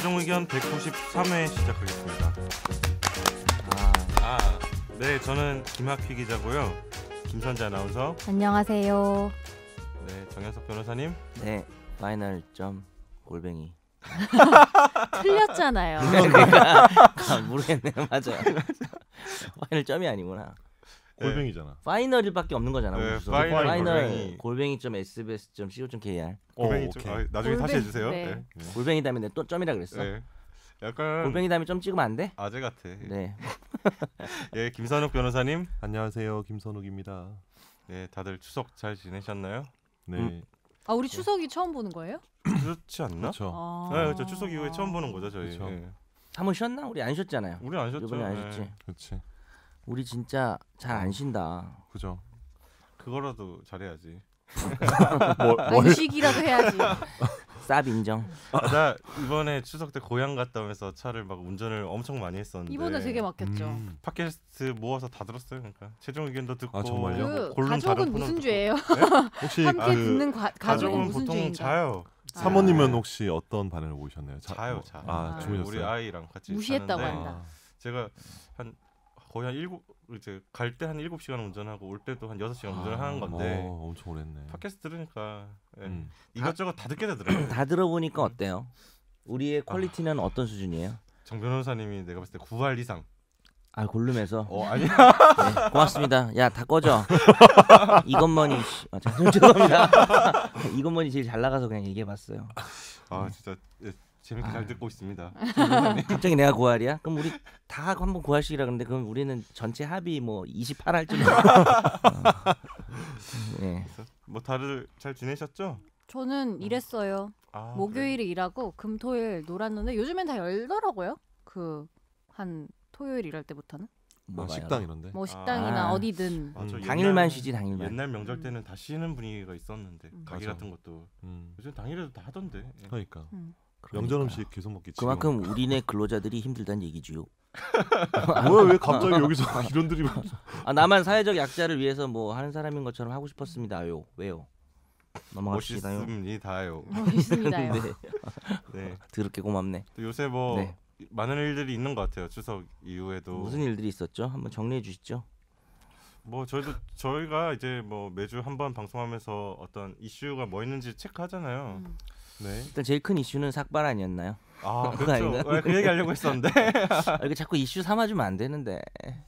최종 의견 193회 시작하겠습니다. 네, 저는 김학휘 기자고요. 김선재 아나운서. 안녕하세요. 네, 정현석 변호사님. 네, 파이널 점 골뱅이. 틀렸잖아요. 모르겠네요. 맞아요. 파이널 점이 아니구나. 골뱅이잖아. 파이널일밖에 없는 거잖아. 네, 파이널 골뱅이.sbs.co.kr. 골뱅이 좀 나중에 다시 해주세요. 네. 네. 골뱅이 다음에 또 점이라 그랬어. 네. 약간 골뱅이 다음에 점 찍으면 안 돼? 아재 같아. 네. 예, 김선욱 변호사님. 안녕하세요, 김선욱입니다. 네, 다들 추석 잘 지내셨나요? 네, 아, 우리 추석이 처음 보는 거예요? 그렇지 않나? 그렇죠. 네, 그렇죠. 추석 이후에 처음 보는 거죠, 저희. 그쵸. 예. 한번 쉬었나? 우리 안 쉬었잖아요. 우리 안 쉬었죠. 이번에 안 예. 쉬었지. 그렇지. 우리 진짜 잘 안 쉰다. 그죠. 그거라도 잘해야지. 안식이라도 해야지. 쌉 인정. 나 이번에 추석 때 고향 갔다 오면서 차를 막 운전을 엄청 많이 했었는데. 이번에 되게 막혔죠. 팟캐스트 모아서 다 들었어요. 그러니까 최종 의견도 듣고. 아, 정말요? 그 골룸 다른 가족은 코너도 무슨 듣고. 죄예요? 혹시 함께 듣는 가족은 가족은 무슨 보통 죄인가? 자요. 사모님은 혹시 어떤 반응을 보이셨나요? 자요, 자. 아, 주무셨어요? 우리 아이랑 같이 무시했다고 사는데 한다. 제가 거의 한 7 이제 갈 때 한 7시간 운전하고 올 때도 한 6시간 운전을 하는 건데 엄청 오랬네. 팟캐스트 들으니까 예. 음. 이것저것 다 듣게 되더라고요. 다 들어보니까 어때요? 우리의 퀄리티는 어떤 수준이에요? 정 변호사님이 내가 봤을 때 9할 이상. 아, 골룸에서. 아니야. 네, 고맙습니다. 야, 다 꺼져. 이것만이 죄송합니다. 이것만이 제일 잘 나가서 그냥 얘기해봤어요. 진짜 재밌게 잘 듣고 있습니다. 갑자기 내가 고할이야? 그럼 우리 다 한번 고할씩이라 그러는데 그럼 우리는 전체 합이 뭐 28할쯤. 네. 뭐 다들 잘 지내셨죠? 저는 일했어요. 목요일에 일하고 금토일 놀았는데 요즘엔 다 열더라고요. 그 한 토요일 일할 때부터는. 식당 이런데. 뭐 식당이나 아. 어디든. 맞아, 당일만 쉬지 당일만. 옛날 명절 때는 다 쉬는 분위기가 있었는데 가게 맞아. 같은 것도 요즘 당일에도 다 하던데. 예. 그러니까 그러니까. 명절 음식 계속 먹기. 그만큼 우리네 근로자들이 힘들다는 얘기지요. 뭐야 왜 갑자기 여기서 이런 드립을? 아, 나만 사회적 약자를 위해서 뭐 하는 사람인 것처럼 하고 싶었습니다요. 왜요? 넘어갑시다요. 멋있습니다요. 있습니다요. 네. 네. 더럽게 고맙네. 또 요새 뭐 네. 많은 일들이 있는 것 같아요. 추석 이후에도. 무슨 일들이 있었죠? 한번 정리해 주시죠. 뭐 저희가 이제 뭐 매주 한 번 방송하면서 어떤 이슈가 뭐 있는지 체크하잖아요. 네. 일단 제일 큰 이슈는 삭발 아니었나요? 그렇죠. 아닌가요? 그 얘기 하려고 했었는데. 이렇게 자꾸 이슈 삼아주면 안 되는데.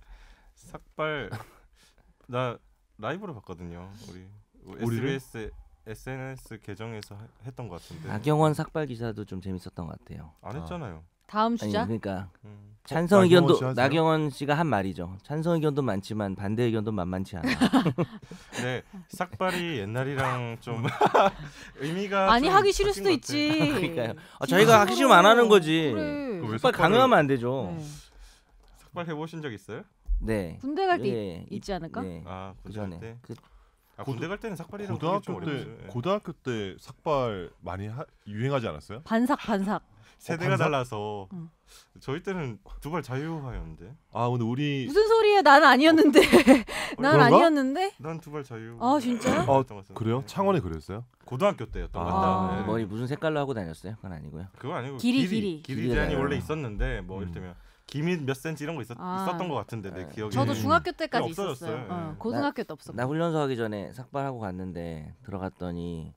삭발 나 라이브로 봤거든요. 우리를? SBS SNS 계정에서 했던 것 같은데. 나경원 삭발 기사도 좀 재밌었던 것 같아요. 안 했잖아요. 다음 아니 주자. 그러니까 음. 찬성 나경원 의견도 씨 하세요? 나경원 씨가 한 말이죠. 찬성 의견도 많지만 반대 의견도 만만치 않아. 네, 삭발이 옛날이랑 좀 의미가 아니 좀 하기 싫을 바뀐 수도 것 있지. 그러니까요. 저희가 하기 싫으면 안 하는 거지. 그래. 왜 삭발 강요하면 안 되죠. 네. 삭발 해보신 적 있어요? 네. 군대 갈 때 예, 있지 않을까? 네. 군대 그 갈 전에. 때. 그 군대 갈 때는 삭발이라고 그게 좀 고등학교 때 어렵죠. 예. 고등학교 때 삭발 많이 유행하지 않았어요? 반삭. 세대가 반삭? 달라서 응. 저희 때는 두발 자유화였는데. 아 근데 우리 무슨 소리야? 난 아니었는데. 난 그런가? 아니었는데. 난 두발 자유. 아, 진짜요? 그래요? 창원에 그랬어요? 고등학교 때였던 것 아. 같다. 예. 머리 무슨 색깔로 하고 다녔어요? 그건 아니고요. 그거 아니고 길이. 길이 제한이 길이가 원래 달라요. 있었는데 뭐 이를테면 기미 몇 센치 이런 거 있었던 것 같은데 내 기억에. 저도 중학교 때까지 그게 없어졌어요. 있었어요. 예. 고등학교 때 없었고. 나 훈련소 가기 전에 삭발하고 갔는데 들어갔더니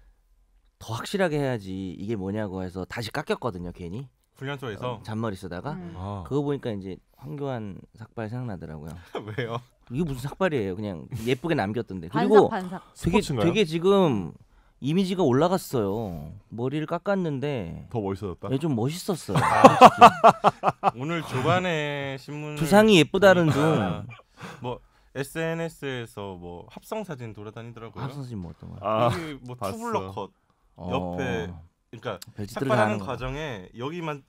더 확실하게 해야지 이게 뭐냐고 해서 다시 깎였거든요. 괜히 훈련소에서 잔머리 쓰다가 아. 그거 보니까 이제 황교안 삭발 생각나더라고요. 왜요? 이게 무슨 삭발이에요? 그냥 예쁘게 남겼던데. 그리고 반삭. 스포츠인가요? 되게 지금 이미지가 올라갔어요. 머리를 깎았는데 더 멋있어졌다. 좀 멋있었어요. 오늘 조간에 신문 두상이 예쁘다는 둥. 뭐 SNS에서 뭐 합성 사진 돌아다니더라고요. 합성사진 뭐 어떤 거? 아, 이게 뭐 봤어. 투블럭 컷 옆에 그러니까 벨트들 삭발하는 가는 거. 과정에 여기만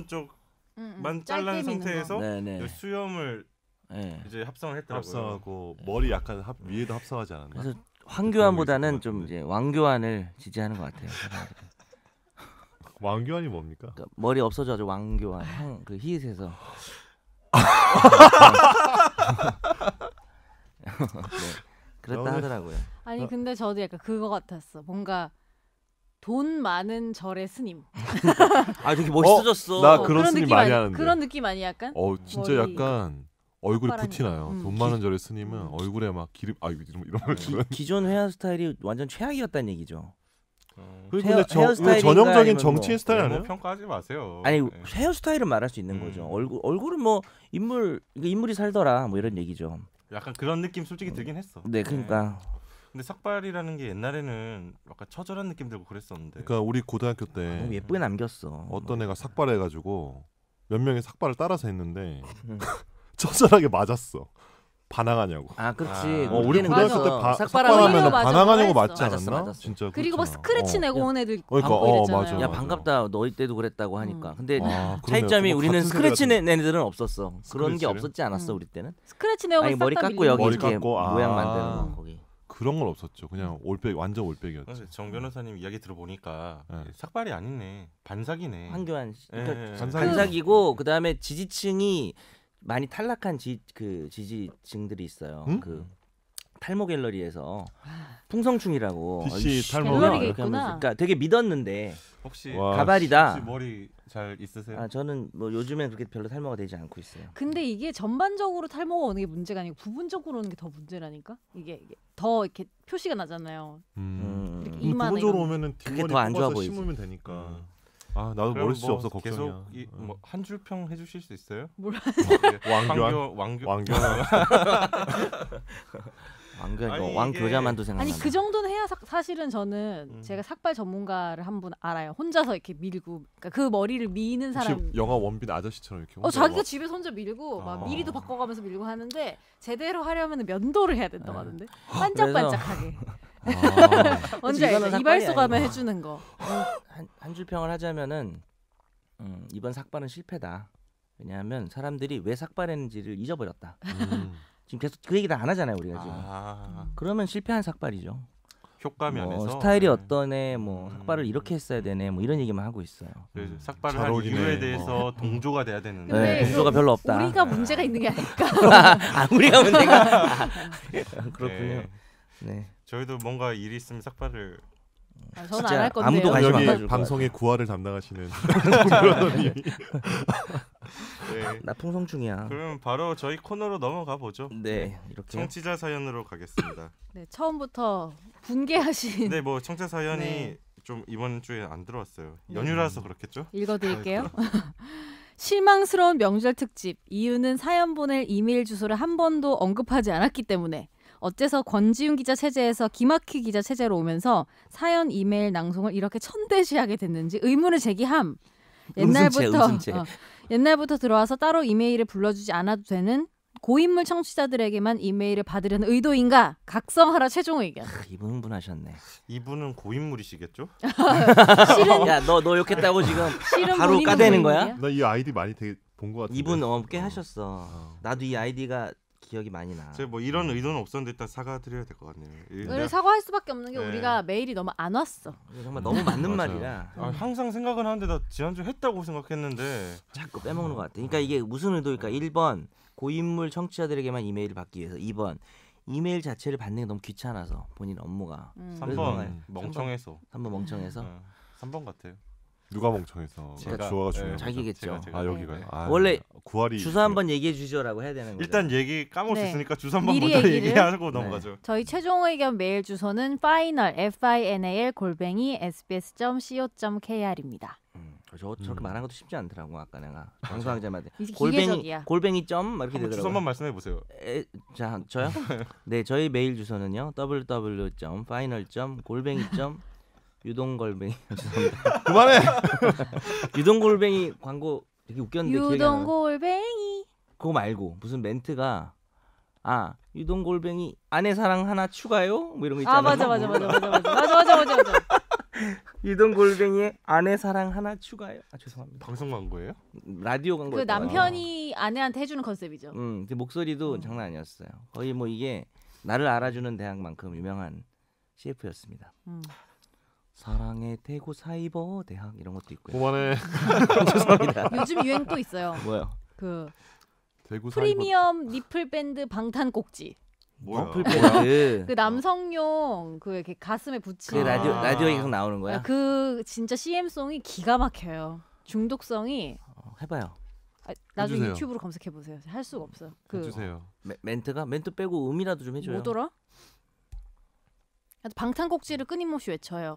오른쪽만 짧게 잘라낸 미는 상태에서 네네. 이 수염을 네. 이제 합성을 했더라고요. 합성하고 머리 약간 위에도 합성하지 않았나? 그래서 황교안보다는 있을 것 좀 같은데. 이제 왕교안을 지지하는 것 같아요. 왕교안이 뭡니까? 그러니까 머리 없어져가지고 왕교안 그 히읗에서. 네, 그랬다 저는- 하더라고요. 아니 근데 저도 약간 그거 같았어. 뭔가 돈 많은 절의 스님. 아 되게 멋있어졌어. 나 그런 스님 느낌 많이 아니, 하는데. 그런 느낌 아니야 약간? 진짜 머리 약간 얼굴이 흑발하니까. 부티나요. 돈 많은 절의 스님은 얼굴에 막 기름 이런 걸 기존 헤어스타일이 완전 최악이었다는 얘기죠. 그리고 헤어- 근데 헤어스타일인가 전형적인 아니면 정치인 뭐 스타일 외모 아니에요? 평가하지 마세요. 아니 네. 헤어스타일은 말할 수 있는 거죠. 얼굴은 뭐 인물이 살더라 뭐 이런 얘기죠. 약간 그런 느낌 솔직히 들긴 했어. 네, 그러니까 근데 삭발이라는 게 옛날에는 약간 처절한 느낌 들고 그랬었는데. 그러니까 우리 고등학교 때 너무 예쁘게 남겼어. 어떤 애가 삭발해가지고 몇 명이 삭발을 따라서 했는데 처절하게 맞았어. 반항하냐고. 아 그렇지. 우리 그때는 고등학교 그래서 때 맞아, 삭발하면 반항하냐고 맞아. 맞지 않았나? 맞았어. 진짜. 그리고 막 그렇잖아. 스크래치 내고 온 애들 그러니까, 많고 이랬잖아요. 맞아. 야 반갑다. 너희 때도 그랬다고 하니까. 근데 와, 그러네요. 차이점이 정말 우리는 같은 스크래치 세대 낸 애들은 없었어. 그런 게 스크래치를? 없었지 않았어 우리 때는. 스크래치 내고 아니 머리 깎고 여기 머리 이렇게 깎고, 모양 만드는 거 거기. 그런 건 없었죠. 그냥 올백 완전 올백이었죠. 그래서 정 변호사님 이야기 들어보니까 네. 삭발이 아니네. 반삭이네. 황교안 씨. 예, 그러니까 예. 반삭이고 그다음에 지지층이 많이 탈락한 지지층들이 있어요. 응? 그 탈모 갤러리에서 풍성충이라고 DC 탈모 갤러리가 이렇게 있구나. 하면서 그러니까 되게 믿었는데 혹시 와, 가발이다. 혹시 머리 잘 있으세요? 아 저는 뭐 요즘엔 그렇게 별로 탈모가 되지 않고 있어요. 근데 이게 전반적으로 탈모가 오는 게 문제가 아니고 부분적으로 오는 게 더 문제라니까. 이게 더 이렇게 표시가 나잖아요. 이렇게 이마나 부분적으로 이런 오면은 그게 뒷머리 더 안 좋아 뽑아서 보이지. 심으면 되니까. 음. 아 나도 그럼 머리숱 뭐 없어 걱정이야. 계속 뭐한 줄 평 해주실 수 있어요? 뭘 왕교안 왕교 왕교 아니, 왕교자만도 생각나. 아니 그 정도는 해야 사실은 저는 제가 삭발 전문가를 한 분 알아요. 혼자서 이렇게 밀고 그러니까 그 머리를 미는 혹시 사람. 영화 원빈 아저씨처럼 이렇게. 혼자 자기가 막- 집에서 혼자 밀고 막 아. 미리도 바꿔가면서 밀고 하는데 제대로 하려면 면도를 해야 된다고 하던데 그래서- 반짝반짝하게. 아, 언제 이거는 알죠? 삭발이 이발소 가면 아니고. 해주는 거. 한 줄 평을 하자면은 이번 삭발은 실패다. 왜냐하면 사람들이 왜 삭발했는지를 잊어버렸다. 지금 계속 그 얘기 다 안 하잖아요 우리가 지금. 그러면 실패한 삭발이죠. 효과 뭐 면에서 스타일이 네. 어떠네, 뭐 삭발을 이렇게 했어야 되네, 뭐 이런 얘기만 하고 있어요. 그래서 삭발을 잘 한 어울리네. 이유에 대해서 동조가 돼야 되는데 근데 네, 동조가 별로 없다. 우리가 문제가 있는 게 아닐까. 아 우리가 문제가 그렇군요. 네. 네. 저희도 뭔가 일이 있으면 삭발을 저는 진짜 안 할 건데요. 아무도 관심 안 여기 가질 것 방송의 구화를 담당하시는 네. 나 풍성충이야. 그럼 바로 저희 코너로 넘어가 보죠. 네, 이렇게. 청취자 사연으로 가겠습니다. 네, 처음부터 분개하신 근데 뭐 청취자 사연이 네. 좀 이번 주에 안 들어왔어요. 연휴라서 그렇겠죠? 읽어드릴게요. 실망스러운 명절 특집. 이유는 사연 보낼 이메일 주소를 한 번도 언급하지 않았기 때문에. 어째서 권지윤 기자 체제에서 김학휘 기자 체제로 오면서 사연 이메일 낭송을 이렇게 천대시하게 됐는지 의문을 제기함. 웃음체. 옛날부터 들어와서 따로 이메일을 불러주지 않아도 되는 고인물 청취자들에게만 이메일을 받으려는 의도인가? 각성하라 최종 의견. 이분 흥분하셨네. 이분은 고인물이시겠죠? 실은 야, 너 욕했다고 지금 실은 바로 본인은 까대는 고인물이야? 거야? 나 이 아이디 많이 되게 본 것 같은데. 이분 꽤 하셨어. 나도 이 아이디가 기억이 많이 나. 제가 뭐 이런 의도는 없었는데 일단 사과드려야 될 것 같네요. 왜 사과할 수밖에 없는 게 네. 우리가 메일이 너무 안 왔어. 정말 너무 맞는 맞아요. 말이라 항상 생각은 하는데 나 지난주 했다고 생각했는데 자꾸 빼먹는 것 같아. 그러니까 이게 무슨 의도일까? 1번 고인물 청취자들에게만 이메일을 받기 위해서. 2번 이메일 자체를 받는 게 너무 귀찮아서 본인 업무가. 3번 멍청해서 3번 멍청해서. 3번 같아요. 누가 멍청해서 제가, 주어가 중요한 네, 거죠. 자기겠죠. 제가. 아 여기가요. 아, 원래 구할이 주소 한번 얘기해 주시오라고 해야 되는 거죠. 일단 얘기 까먹을 수 네. 있으니까 주소 한번 미리 먼저 얘기를. 얘기하고 넘어가죠. 저희 최종 의견 메일 주소는 final@sbs.co.kr입니다. 저렇게 말한 것도 쉽지 않더라고 아까 내가 방송하자마자 이제 골뱅이 기계적이야. 골뱅이 점 막 이렇게 한번 되더라고. 주소 한번 말씀해 보세요. 자 저요? 네 저희 메일 주소는요 www.final.골뱅이. 유동골뱅이 죄송합니다. 그만해. 유동골뱅이 광고 되게 웃겼는데 기억이 안 나. 유동골뱅이. 그거 말고 무슨 멘트가 유동골뱅이 아내 사랑 하나 추가요? 뭐 이런 거 있잖아. 맞아. 유동골뱅이의 아내 사랑 하나 추가요? 죄송합니다. 방송 광고예요? 라디오 광고. 그 남편이 아내한테 해주는 컨셉이죠. 근데 목소리도 장난 아니었어요. 거의 뭐 이게 나를 알아주는 대학만큼 유명한 CF였습니다. 사랑의 대구 사이버 대학 이런 것도 있고요. 그만해. 죄송합니다. 요즘 유행 또 있어요. 뭐요? 그 대구 프리미엄 니플 밴드 방탄 꼭지. 뭐야? 멍플 밴드. 그 남성용 그 이렇게 가슴에 그 붙이는 라디오에 계속 나오는 거야? 그 진짜 CM송이 기가 막혀요. 중독성이 해봐요. 나중에 해주세요. 유튜브로 검색해 보세요. 할 수가 없어요. 그 해주세요. 멘트 빼고 음이라도 좀 해줘요. 뭐더라? 방탄곡지를 끊임없이 외쳐요.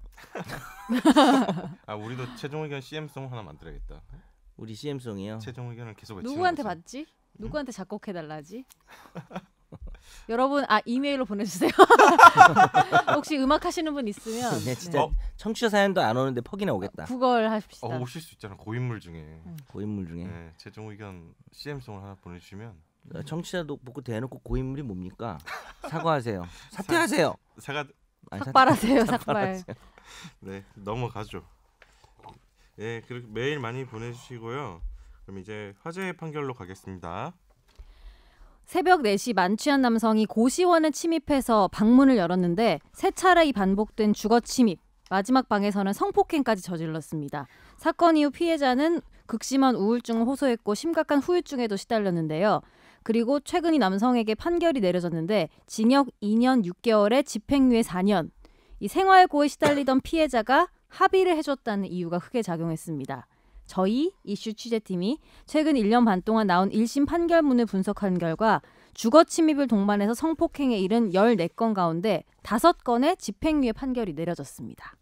아 우리도 최종 의견 CM송 하나 만들어야겠다. 우리 CM송이요. 최종 의견을 계속 외치는 누구한테 거지. 받지? 누구한테 작곡해 달라지? 여러분 이메일로 보내주세요. 혹시 음악 하시는 분 있으면 네, 진짜 청취자 사연도 안 오는데 퍽이나 오겠다. 구걸 합시다. 오실 수 있잖아. 고인물 중에. 고인물 중에. 네, 최종 의견 CM송을 하나 보내주시면 청취자도 보고 대놓고 고인물이 뭡니까? 사과하세요. 사퇴하세요. 사과. 아니, 삭발하세요. 삭발. 네 넘어가죠. 네 그렇게 메일 많이 보내주시고요. 그럼 이제 화제의 판결로 가겠습니다. 새벽 4시 만취한 남성이 고시원에 침입해서 방문을 열었는데 세 차례 반복된 주거 침입, 마지막 방에서는 성폭행까지 저질렀습니다. 사건 이후 피해자는 극심한 우울증을 호소했고 심각한 후유증에도 시달렸는데요. 그리고 최근 이 남성에게 판결이 내려졌는데 징역 2년 6개월에 집행유예 4년. 이 생활고에 시달리던 피해자가 합의를 해줬다는 이유가 크게 작용했습니다. 저희 이슈 취재팀이 최근 1년 반 동안 나온 1심 판결문을 분석한 결과 주거 침입을 동반해서 성폭행에 이른 14건 가운데 5건의 집행유예 판결이 내려졌습니다.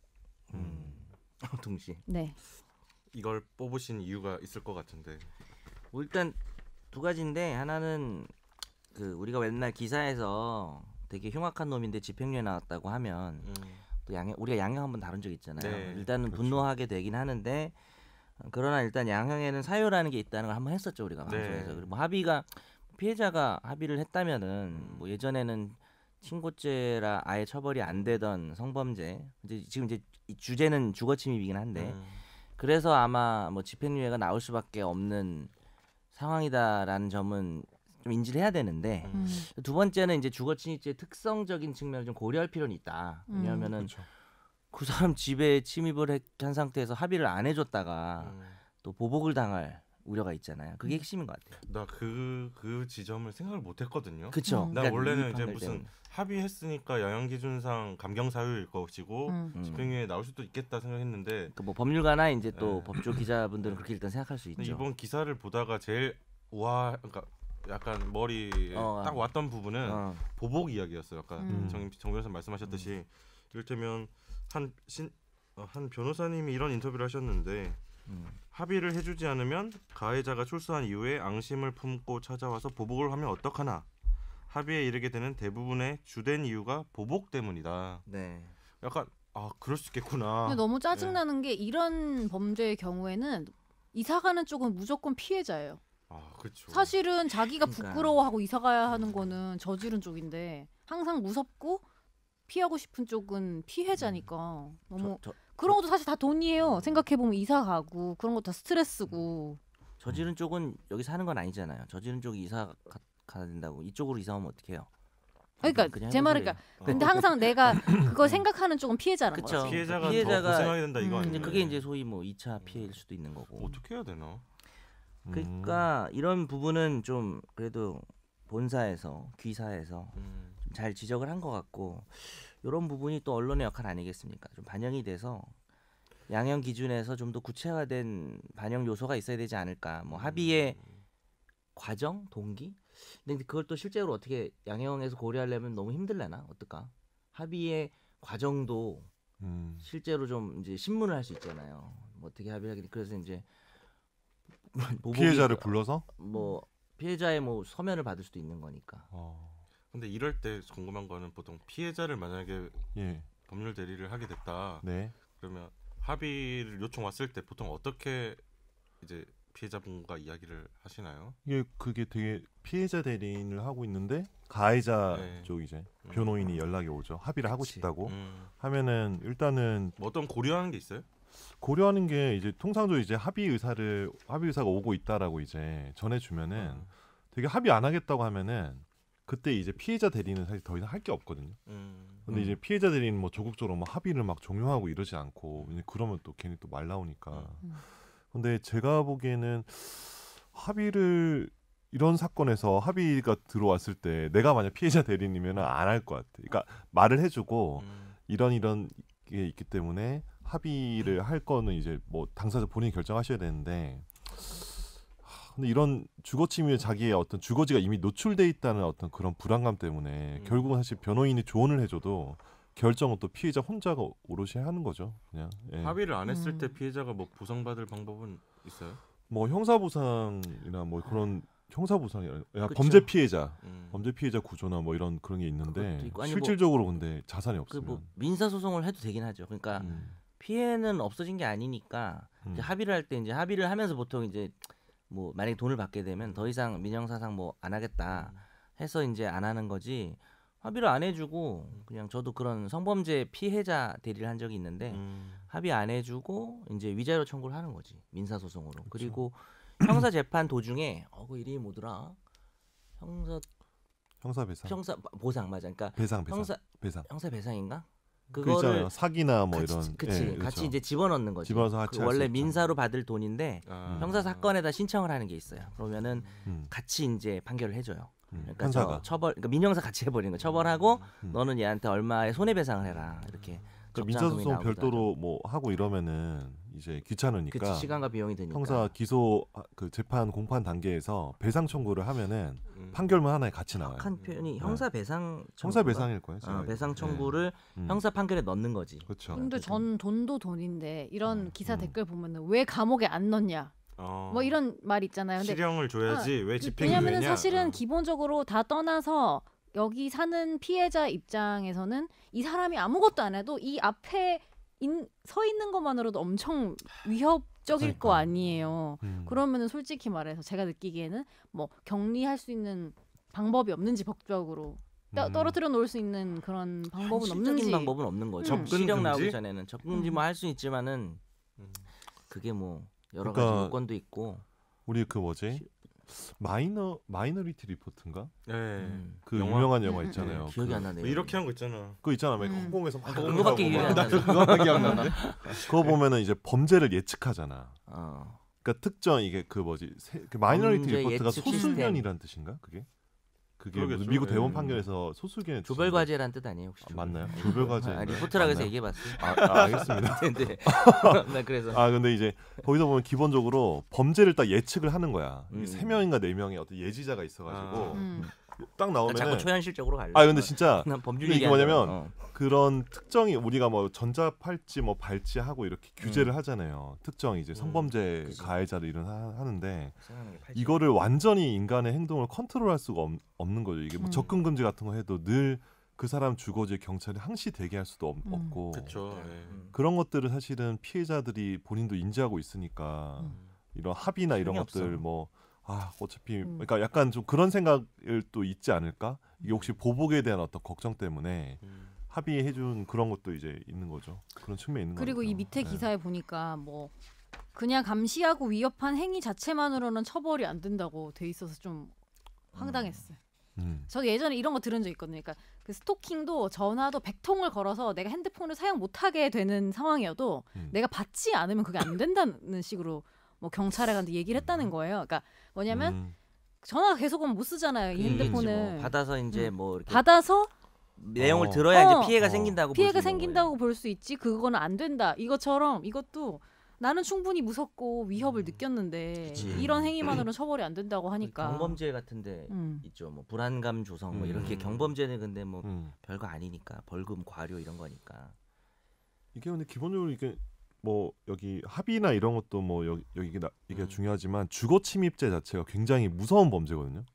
동시에. 네. 이걸 뽑으신 이유가 있을 것 같은데. 뭐 일단 두 가지인데 하나는 그 우리가 맨날 기사에서 되게 흉악한 놈인데 집행유예 나왔다고 하면 또 우리가 양형 한번 다룬 적 있잖아요. 네, 일단은 그렇죠. 분노하게 되긴 하는데 그러나 일단 양형에는 사유라는 게 있다는 걸 한번 했었죠 우리가 네. 방송에서. 그리고 뭐 피해자가 합의를 했다면은 뭐 예전에는 친고죄라 아예 처벌이 안 되던 성범죄 지금 이제 이 주제는 주거침입이긴 한데 그래서 아마 뭐 집행유예가 나올 수밖에 없는 상황이다라는 점은 좀 인지를 해야 되는데 두 번째는 이제 주거침입죄의 특성적인 측면을 좀 고려할 필요는 있다. 왜냐하면은 그렇죠. 그 사람 집에 침입을 한 상태에서 합의를 안 해줬다가 또 보복을 당할 우려가 있잖아요. 그게 핵심인 것 같아요. 나 그 지점을 생각을 못했거든요. 그렇죠. 나 원래는 이제 무슨 합의했으니까 양형 기준상 감경 사유일 것이고 집행유예 나올 수도 있겠다 생각했는데 뭐 법률가나 이제 또 네. 법조 기자분들은 그렇게 일단 생각할 수 있죠. 이번 기사를 보다가 제일 그러니까 약간 머리 딱 왔던 부분은 보복 이야기였어요. 아까 정 변호사 말씀하셨듯이 이를테면 한 변호사님이 이런 인터뷰를 하셨는데 합의를 해주지 않으면 가해자가 출소한 이후에 앙심을 품고 찾아와서 보복을 하면 어떡하나. 합의에 이르게 되는 대부분의 주된 이유가 보복 때문이다. 네. 약간 그럴 수 있겠구나. 근데 너무 짜증나는 게 이런 범죄의 경우에는 이사가는 쪽은 무조건 피해자예요. 그렇죠. 사실은 자기가 그러니까. 부끄러워하고 이사가야 하는 거는 저지른 쪽인데 항상 무섭고 피하고 싶은 쪽은 피해자니까 너무 그런 것도 사실 다 돈이에요. 생각해보면 이사 가고 그런 거 다 스트레스고. 저지른 쪽은 여기 사는 건 아니잖아요. 저지른 쪽이 이사 가야 된다고 이쪽으로 이사 오면 어떡해요? 그러니까 제 말은 그러니까 근데 항상 내가 그걸 생각하는 쪽은 피해자라는 그쵸. 거지. 피해자가 더 고생하게 된다 이거 근데 아니에요? 그게 이제 소위 뭐 2차 피해일 수도 있는 거고. 어떻게 해야 되나? 그러니까 이런 부분은 좀 그래도 본사에서 귀사에서 좀 잘 지적을 한 것 같고 이런 부분이 또 언론의 역할 아니겠습니까? 좀 반영이 돼서 양형 기준에서 좀 더 구체화된 반영 요소가 있어야 되지 않을까? 뭐 합의의 과정, 동기? 근데 그걸 또 실제로 어떻게 양형에서 고려하려면 너무 힘들려나? 어떨까? 합의의 과정도 실제로 좀 이제 신문을 할 수 있잖아요. 뭐 어떻게 합의를 하겠니? 그래서 이제 피해자를 불러서 뭐 피해자의 뭐 서면을 받을 수도 있는 거니까. 근데 이럴 때 궁금한 거는 보통 피해자를 만약에 예. 법률 대리를 하게 됐다. 네. 그러면 합의를 요청 왔을 때 보통 어떻게 이제 피해자분과 이야기를 하시나요? 그게 되게 피해자 대리인을 하고 있는데 가해자 네. 쪽 이제 변호인이 연락이 오죠. 합의를 하고 싶다고 하면은 일단은 뭐 어떤 고려하는 게 있어요? 고려하는 게 이제 통상적으로 이제 합의 의사가 오고 있다라고 이제 전해주면은 되게 합의 안 하겠다고 하면은 그때 이제 피해자 대리는 사실 더 이상 할 게 없거든요. 근데 이제 피해자 대리는 뭐 적극적으로 막 합의를 막 종용하고 이러지 않고 그러면 또 괜히 또 말 나오니까. 근데 제가 보기에는 합의를 이런 사건에서 합의가 들어왔을 때 내가 만약 피해자 대리인이면 안 할 것 같아. 그러니까 말을 해주고 이런 게 있기 때문에 합의를 할 거는 이제 뭐 당사자 본인이 결정하셔야 되는데, 근데 이런 주거침입에 자기의 어떤 주거지가 이미 노출돼 있다는 어떤 그런 불안감 때문에 결국은 사실 변호인이 조언을 해줘도 결정은 또 피해자 혼자가 오롯이 하는 거죠. 그냥 합의를 안 했을 때 피해자가 뭐 보상받을 방법은 있어요? 뭐 형사보상이나 뭐 그런 형사보상이나 범죄 피해자 구조나 뭐 이런 그런 게 있는데 실질적으로 뭐, 근데 자산이 없으면 뭐 민사 소송을 해도 되긴 하죠. 그러니까 피해는 없어진 게 아니니까 이제 합의를 할 때 이제 합의를 하면서 보통 이제 뭐 만약에 돈을 받게 되면 더 이상 민형사상 뭐 안 하겠다 해서 이제 안 하는 거지. 합의를 안 해주고 그냥 저도 그런 성범죄 피해자 대리를 한 적이 있는데 합의 안 해주고 이제 위자료 청구를 하는 거지 민사 소송으로. 그쵸. 그리고 형사 재판 도중에 그 이름이 뭐더라? 형사 배상. 형사 보상 맞아. 그러니까 배상. 형사 배상인가? 그거를 사기나 뭐 같이, 이런 그치 예, 같이 그렇죠. 이제 집어넣는 거지. 집어넣어서 그 원래 민사로 받을 돈인데 형사 사건에다 신청을 하는 게 있어요. 그러면은 같이 이제 판결을 해줘요. 그러니까 판사가 그러니까 민형사 같이 해버리는 거. 처벌하고 너는 얘한테 얼마의 손해배상을 해라 이렇게. 민사소송 별도로 뭐 하고 이러면은 이제 귀찮으니까 그치, 시간과 비용이 드니까 형사 기소 그 재판 공판 단계에서 배상 청구를 하면은 판결문 하나에 같이 나와요. 한 표현이 형사 배상 형사 배상일 거예요. 배상 청구를 형사 판결에 넣는 거지. 그렇죠. 근데 전 돈도 돈인데 이런 기사 댓글 보면은 왜 감옥에 안 넣냐? 뭐 이런 말 있잖아요. 근데 실형을 줘야지 왜 집행이 왜냐면은 왜냐? 사실은 기본적으로 다 떠나서 여기 사는 피해자 입장에서는 이 사람이 아무것도 안 해도 이 앞에 서 있는 것만으로도 엄청 위협적일 거 아니에요. 그러면은 솔직히 말해서 제가 느끼기에는 뭐 격리할 수 있는 방법이 없는지 법적으로 떨어뜨려 놓을 수 있는 그런 방법은 없는지. 방법은 없는 거죠. 실형 나오기 전에는 접근금지 뭐 할 수 있지만은 그게 뭐 여러 가지 요건도 있고. 우리 그 뭐지? 마이너리티 리포트인가? 네. 그 유명한 영화 있잖아요. 기억이 안 나네요. 이렇게 한 거 있잖아. 그거 있잖아. 막 홍콩에서 막 그거밖에 기억이 안 나. 그거밖에 기억 안 나는데. 그거 보면은 이제 범죄를 예측하잖아. 그러니까 특정 이게 그 뭐지? 그 마이너리티 리포트가 소수견이란 뜻인가? 그게 미국 대법원 판결에서 소수견 조별과제란 뜻 아니에요 혹시? 맞나요? 조별과제. 리포트라고 해서 얘기해봤어요. 알겠습니다. 네, 그래서. 근데 이제 거기서 보면 기본적으로 범죄를 딱 예측을 하는 거야. 3명인가 4명의 어떤 예지자가 있어가지고 딱 나오면 자꾸 초현실적으로 갈래. 근데 진짜 범죄 이게 뭐냐면 그런 특정이 우리가 뭐 전자팔찌 뭐 발찌하고 이렇게 규제를 하잖아요. 특정 이제 성범죄 가해자를 이런 하는데 이거를 완전히 인간의 행동을 컨트롤할 수가 없는 거죠. 이게 뭐 접근 금지 같은 거 해도 늘 그 사람 주거지에 경찰이 항시 대기할 수도 없고 그렇죠. 그런 것들을 사실은 피해자들이 본인도 인지하고 있으니까 이런 합의나 이런 것들 뭐 어차피 그러니까 약간 좀 그런 생각을 또 있지 않을까? 이게 혹시 보복에 대한 어떤 걱정 때문에 합의해준 그런 것도 이제 있는 거죠. 그런 측면이 있는 거죠. 그리고 이 밑에 기사에 보니까 뭐 그냥 감시하고 위협한 행위 자체만으로는 처벌이 안 된다고 돼 있어서 좀 황당했어요. 저 예전에 이런 거 들은 적 있거든요. 그러니까 그 스토킹도 전화도 100통을 걸어서 내가 핸드폰을 사용 못하게 되는 상황이어도 내가 받지 않으면 그게 안 된다는 식으로 뭐 경찰에 갔는데 얘기를 했다는 거예요. 그러니까 뭐냐면 전화가 계속 오면 못 쓰잖아요. 이 핸드폰을 뭐 받아서 이제 뭐 이렇게 받아서 내용을 들어야 이제 피해가 생긴다고 피해가 생긴다고 볼 수 있지. 그거는 안 된다. 이것처럼 이것도 나는 충분히 무섭고 위협을 느꼈는데 이런 행위만으로는 처벌이 안 된다고 하니까 경범죄 같은데 있죠. 뭐 불안감 조성 뭐 이런 게 경범죄는 근데 뭐 별거 아니니까 벌금 과료 이런 거니까 이게 근데 기본적으로 이게 뭐 여기 합의나 이런 것도 뭐 이게 중요하지만 주거 침입죄 자체가 굉장히 무서운 범죄거든요.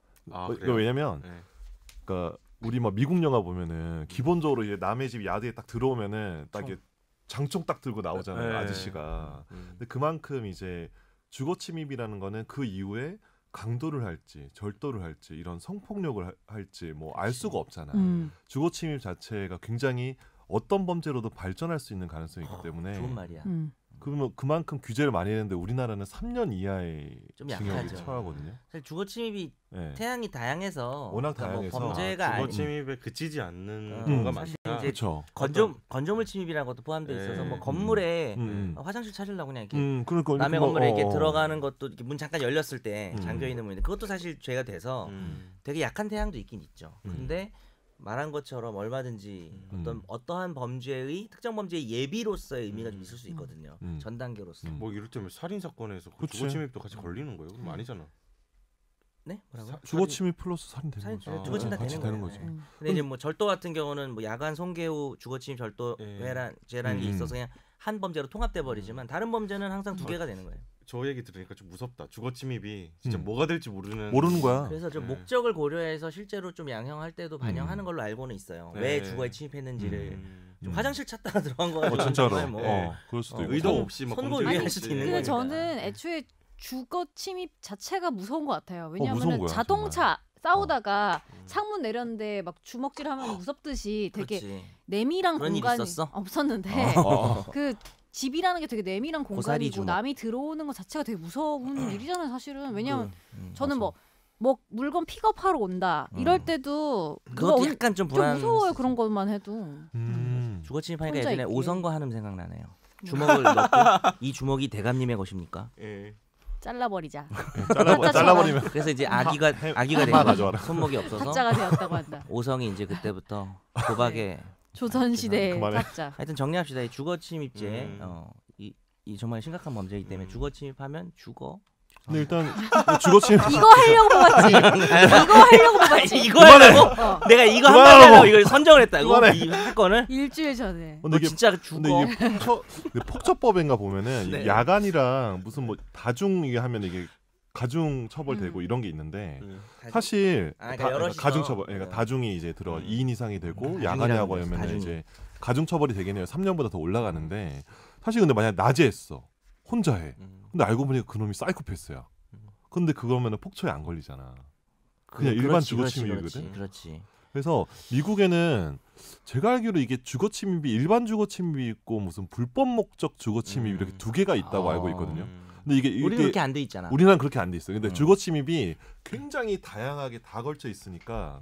왜냐면 그러니까 우리 막 미국 영화 보면은 기본적으로 이제 남의 집 야드에 딱 들어오면은 딱 이게 장총 딱 들고 나오잖아요. 아저씨가. 근데 그만큼 이제 주거 침입이라는 거는 그 이후에 강도를 할지 절도를 할지 이런 성폭력을 할지 뭐 알 수가 없잖아. 주거 침입 자체가 굉장히 어떤 범죄로도 발전할 수 있는 가능성이 있기 때문에 좋은 말이야. 그러면 그만큼 규제를 많이 했는데 우리나라는 3년 이하의 좀 징역이 약하죠. 처하거든요. 사실 주거 침입이 네. 태양이 다양해서 워낙 그러니까 뭐 다양해서 범죄가 주거 침입에 그치지 않는 경우가 사실 많다. 이제 그렇죠. 건조물 침입이라는 것도 포함되어 있어서 네. 뭐 건물에 화장실 찾으려고 그냥 이렇게 그러니까 남의 건물에 이렇게 들어가는 것도 이렇게 문 잠깐 열렸을 때 음. 잠겨 있는 문인데 그것도 사실 죄가 돼서 되게 약한 태양도 있긴 있죠. 근데 말한 것처럼 얼마든지 어떠한 범죄의 특정 범죄의 예비로서의 의미가 좀 있을 수 있거든요. 전 단계로서. 뭐 이를테면 살인 사건에서 그 그치. 주거 침입도 같이 걸리는 거예요? 그럼 아니잖아. 네? 뭐라고요? 주거 침입 플러스 살인 되는 살인, 거죠. 주거 침입 다 같이 되는 거지. 근데 이제 뭐 절도 같은 경우는 뭐 야간 송괴 후 주거 침입 절도죄라는 게 있어서 그냥 한 범죄로 통합돼 버리지만 다른 범죄는 항상 두 개가 되는 거예요. 저 얘기 들으니까 좀 무섭다. 주거 침입이 진짜 뭐가 될지 모르는 거야. 그래서 좀 목적을 고려해서 실제로 좀 양형할 때도 반영하는 걸로 알고는 있어요. 왜 주거에 침입했는지를 좀 화장실 찾다가 들어간 거 같아요. 진짜로. 뭐 그럴 수도 있고. 의도 없이 막 선고 범죄를 위배할 할 수도 수 있는 근데 거니까. 저는 애초에 주거 침입 자체가 무서운 것 같아요. 무서운 왜냐하면 거야, 자동차 싸우다가 창문 내렸는데 막 주먹질하면 무섭듯이 되게 그렇지. 내밀한 그런 일 공간이 있었어? 없었는데 그 집이라는 게 되게 내밀한 고사리 공간이고 주먹. 남이 들어오는 것 자체가 되게 무서운 일이잖아요, 사실은. 왜냐하면 저는 맞아. 뭐 물건 픽업하러 온다 이럴 때도 그것도 약간 좀 좀 불안. 무서워요, 그런 것만 해도. 주거 침입하니까 혼자 예전에 있기에. 오선거 한음 생각나네요. 주먹을 넣고 이 주먹이 대감님의 것입니까? 예. 잘라버리자. 잘라버리면 그래서 이제 아기가 하나 된 가져와라. 손목이 없어서 가짜가 되었다고 한다. 오성이 이제 그때부터 도박에 조선시대 그만해. 가짜. 하여튼 정리합시다. 이 주거 침입죄 이 정말 심각한 범죄이기 때문에 주거 침입하면 죽어. 근데 일단 주거 침입 이거 하려고 뽑았지. 이거 하려고 뽑았지. 이거 하려고? 내가 이거 한 마디 하려고 이걸 선정을 했다고? 그만해. 이 사건을? 일주일 전에. 근데 이게 진짜 죽어. 근데 이게 폭처법인가 보면은 네. 이 야간이랑 무슨 뭐 다중 이게 하면 이게 가중 처벌되고 이런 게 있는데 사실 그러니까 여럿이서. 가중 처벌 그러니까 다중이 이제 들어 2인 이상이 되고 야간에 하고 하면 다중이. 이제 가중 처벌이 되긴 해요. 3년보다 더 올라가는데 사실 근데 만약 낮에 했어 혼자 해. 근데 알고 보니까 그놈이 사이코패스야. 근데 그거면은 폭처에 안 걸리잖아. 그냥 일반 주거 침입이거든. 그렇지. 그래서 미국에는 제가 알기로 이게 주거 침입이 일반 주거 침입이 있고 무슨 불법 목적 주거 침입 이렇게 두 개가 있다고 알고 있거든요. 근데 이게 우리는 그렇게 안 돼 있잖아. 우리나라는 그렇게 안 돼 있어요. 근데 주거 침입이 굉장히 다양하게 다 걸쳐 있으니까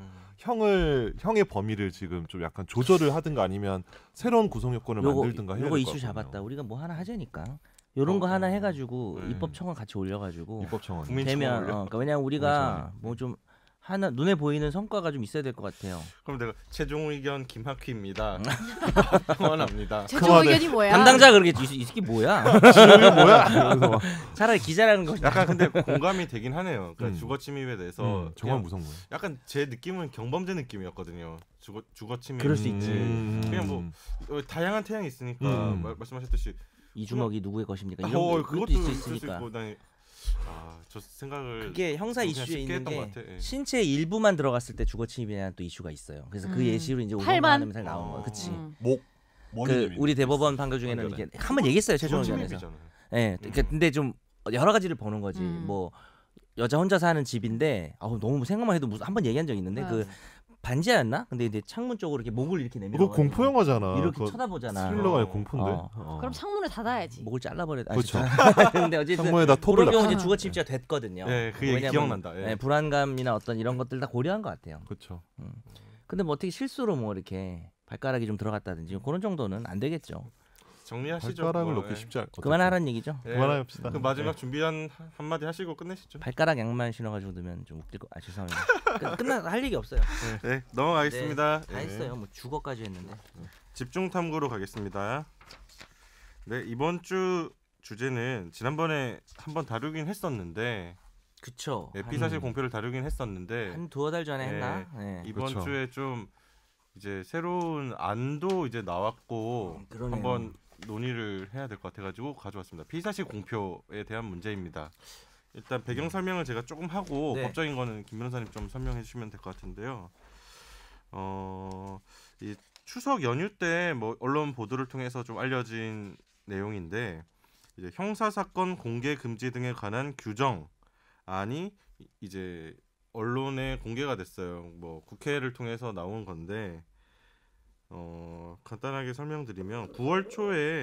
형의 범위를 지금 좀 약간 조절을 하든가 아니면 새로운 구성 요건을 만들든가 해야 될 것 요거 같거든요. 이슈 잡았다. 우리가 뭐 하나 하자니까. 요런 거 하나 해가지고 입법 청원 같이 올려가지고 입법 청원 되면 그러니까 왜냐면 우리가 뭐 좀 하나 눈에 보이는 성과가 좀 있어야 될 것 같아요. 그럼 내가 최종 의견 김학휘입니다. 응원합니다. 최종 의견이 뭐야? 담당자 그러겠지. 이 새끼 뭐야? 이게 뭐야? 차라리 기자라는 거. 약간 근데 공감이 되긴 하네요. 그러니까 주거 침입에 대해서 정말 무서운 거예요. 약간 제 느낌은 경범죄 느낌이었거든요. 주거 침입. 그럴 수 있지. 그냥 뭐 다양한 태양이 있으니까 말씀하셨듯이 이 주먹이 누구의 것입니까? 그것도 있을 수 있으니까. 저 생각을 그게 형사 그냥 이슈에 쉽게 있는 했던 게 것 같아. 예. 신체 일부만 들어갔을 때 주거 침입에 대한 또 이슈가 있어요. 그래서 그 예시로 이제 팔만? 오성만 살 나오는 거야. 그치. 머리 우리 대법원 판결 중에는 이렇게 한번 얘기했어요. 최종 의견에서. 침입이잖아요. 예. 근데 좀 여러 가지를 보는 거지. 뭐 여자 혼자 사는 집인데 너무 생각만 해도 무슨 한번 얘기한 적 있는데 그 반지하였나? 근데 이제 창문 쪽으로 이렇게 목을 이렇게 내밀어. 그거 공포 영화잖아. 이렇게 쳐다보잖아. 스릴러가 아니라 공포인데. 그럼 창문을 닫아야지. 목을 잘라버려. 그렇죠. 근데 어쨌든 창문에다 톱을 그런 경우 이제 주거 침입죄가 됐거든요. 네, 그 얘기 기억난다. 예. 불안감이나 어떤 이런 것들 다 고려한 것 같아요. 그렇죠. 근데 뭐 어떻게 실수로 뭐 이렇게 발가락이 좀 들어갔다든지 그런 정도는 안 되겠죠. 정리하시죠. 발가락을 놓기 쉽지 않. 그만하라는 얘기죠. 예. 그만합시다. 그 마지막 준비한 한마디 하시고 끝내시죠. 발가락 양말 신어가지고 넣으면 좀 웃길 거. 죄송합니다. 끝나 할 얘기 없어요. 네, 넘어가겠습니다. 다 했어요. 뭐 주거까지 했는데. 집중 탐구로 가겠습니다. 네, 이번 주 주제는 지난번에 한번 다루긴 했었는데, 그쵸. 피사실 공표를 다루긴 했었는데 한 두어 달 전에 했나? 네. 이번 그쵸. 주에 좀 이제 새로운 안도 이제 나왔고 그러네요. 한번 논의를 해야 될 것 같아가지고 가져왔습니다. 피사실 공표에 대한 문제입니다. 일단 배경 설명을 제가 조금 하고 네. 법적인 거는 김 변호사님 좀 설명해 주시면 될 것 같은데요. 이 추석 연휴 때 뭐 언론 보도를 통해서 좀 알려진 내용인데 이제 형사 사건 공개 금지 등에 관한 규정안이 이제 언론에 공개가 됐어요. 뭐 국회를 통해서 나온 건데 간단하게 설명드리면 9월 초에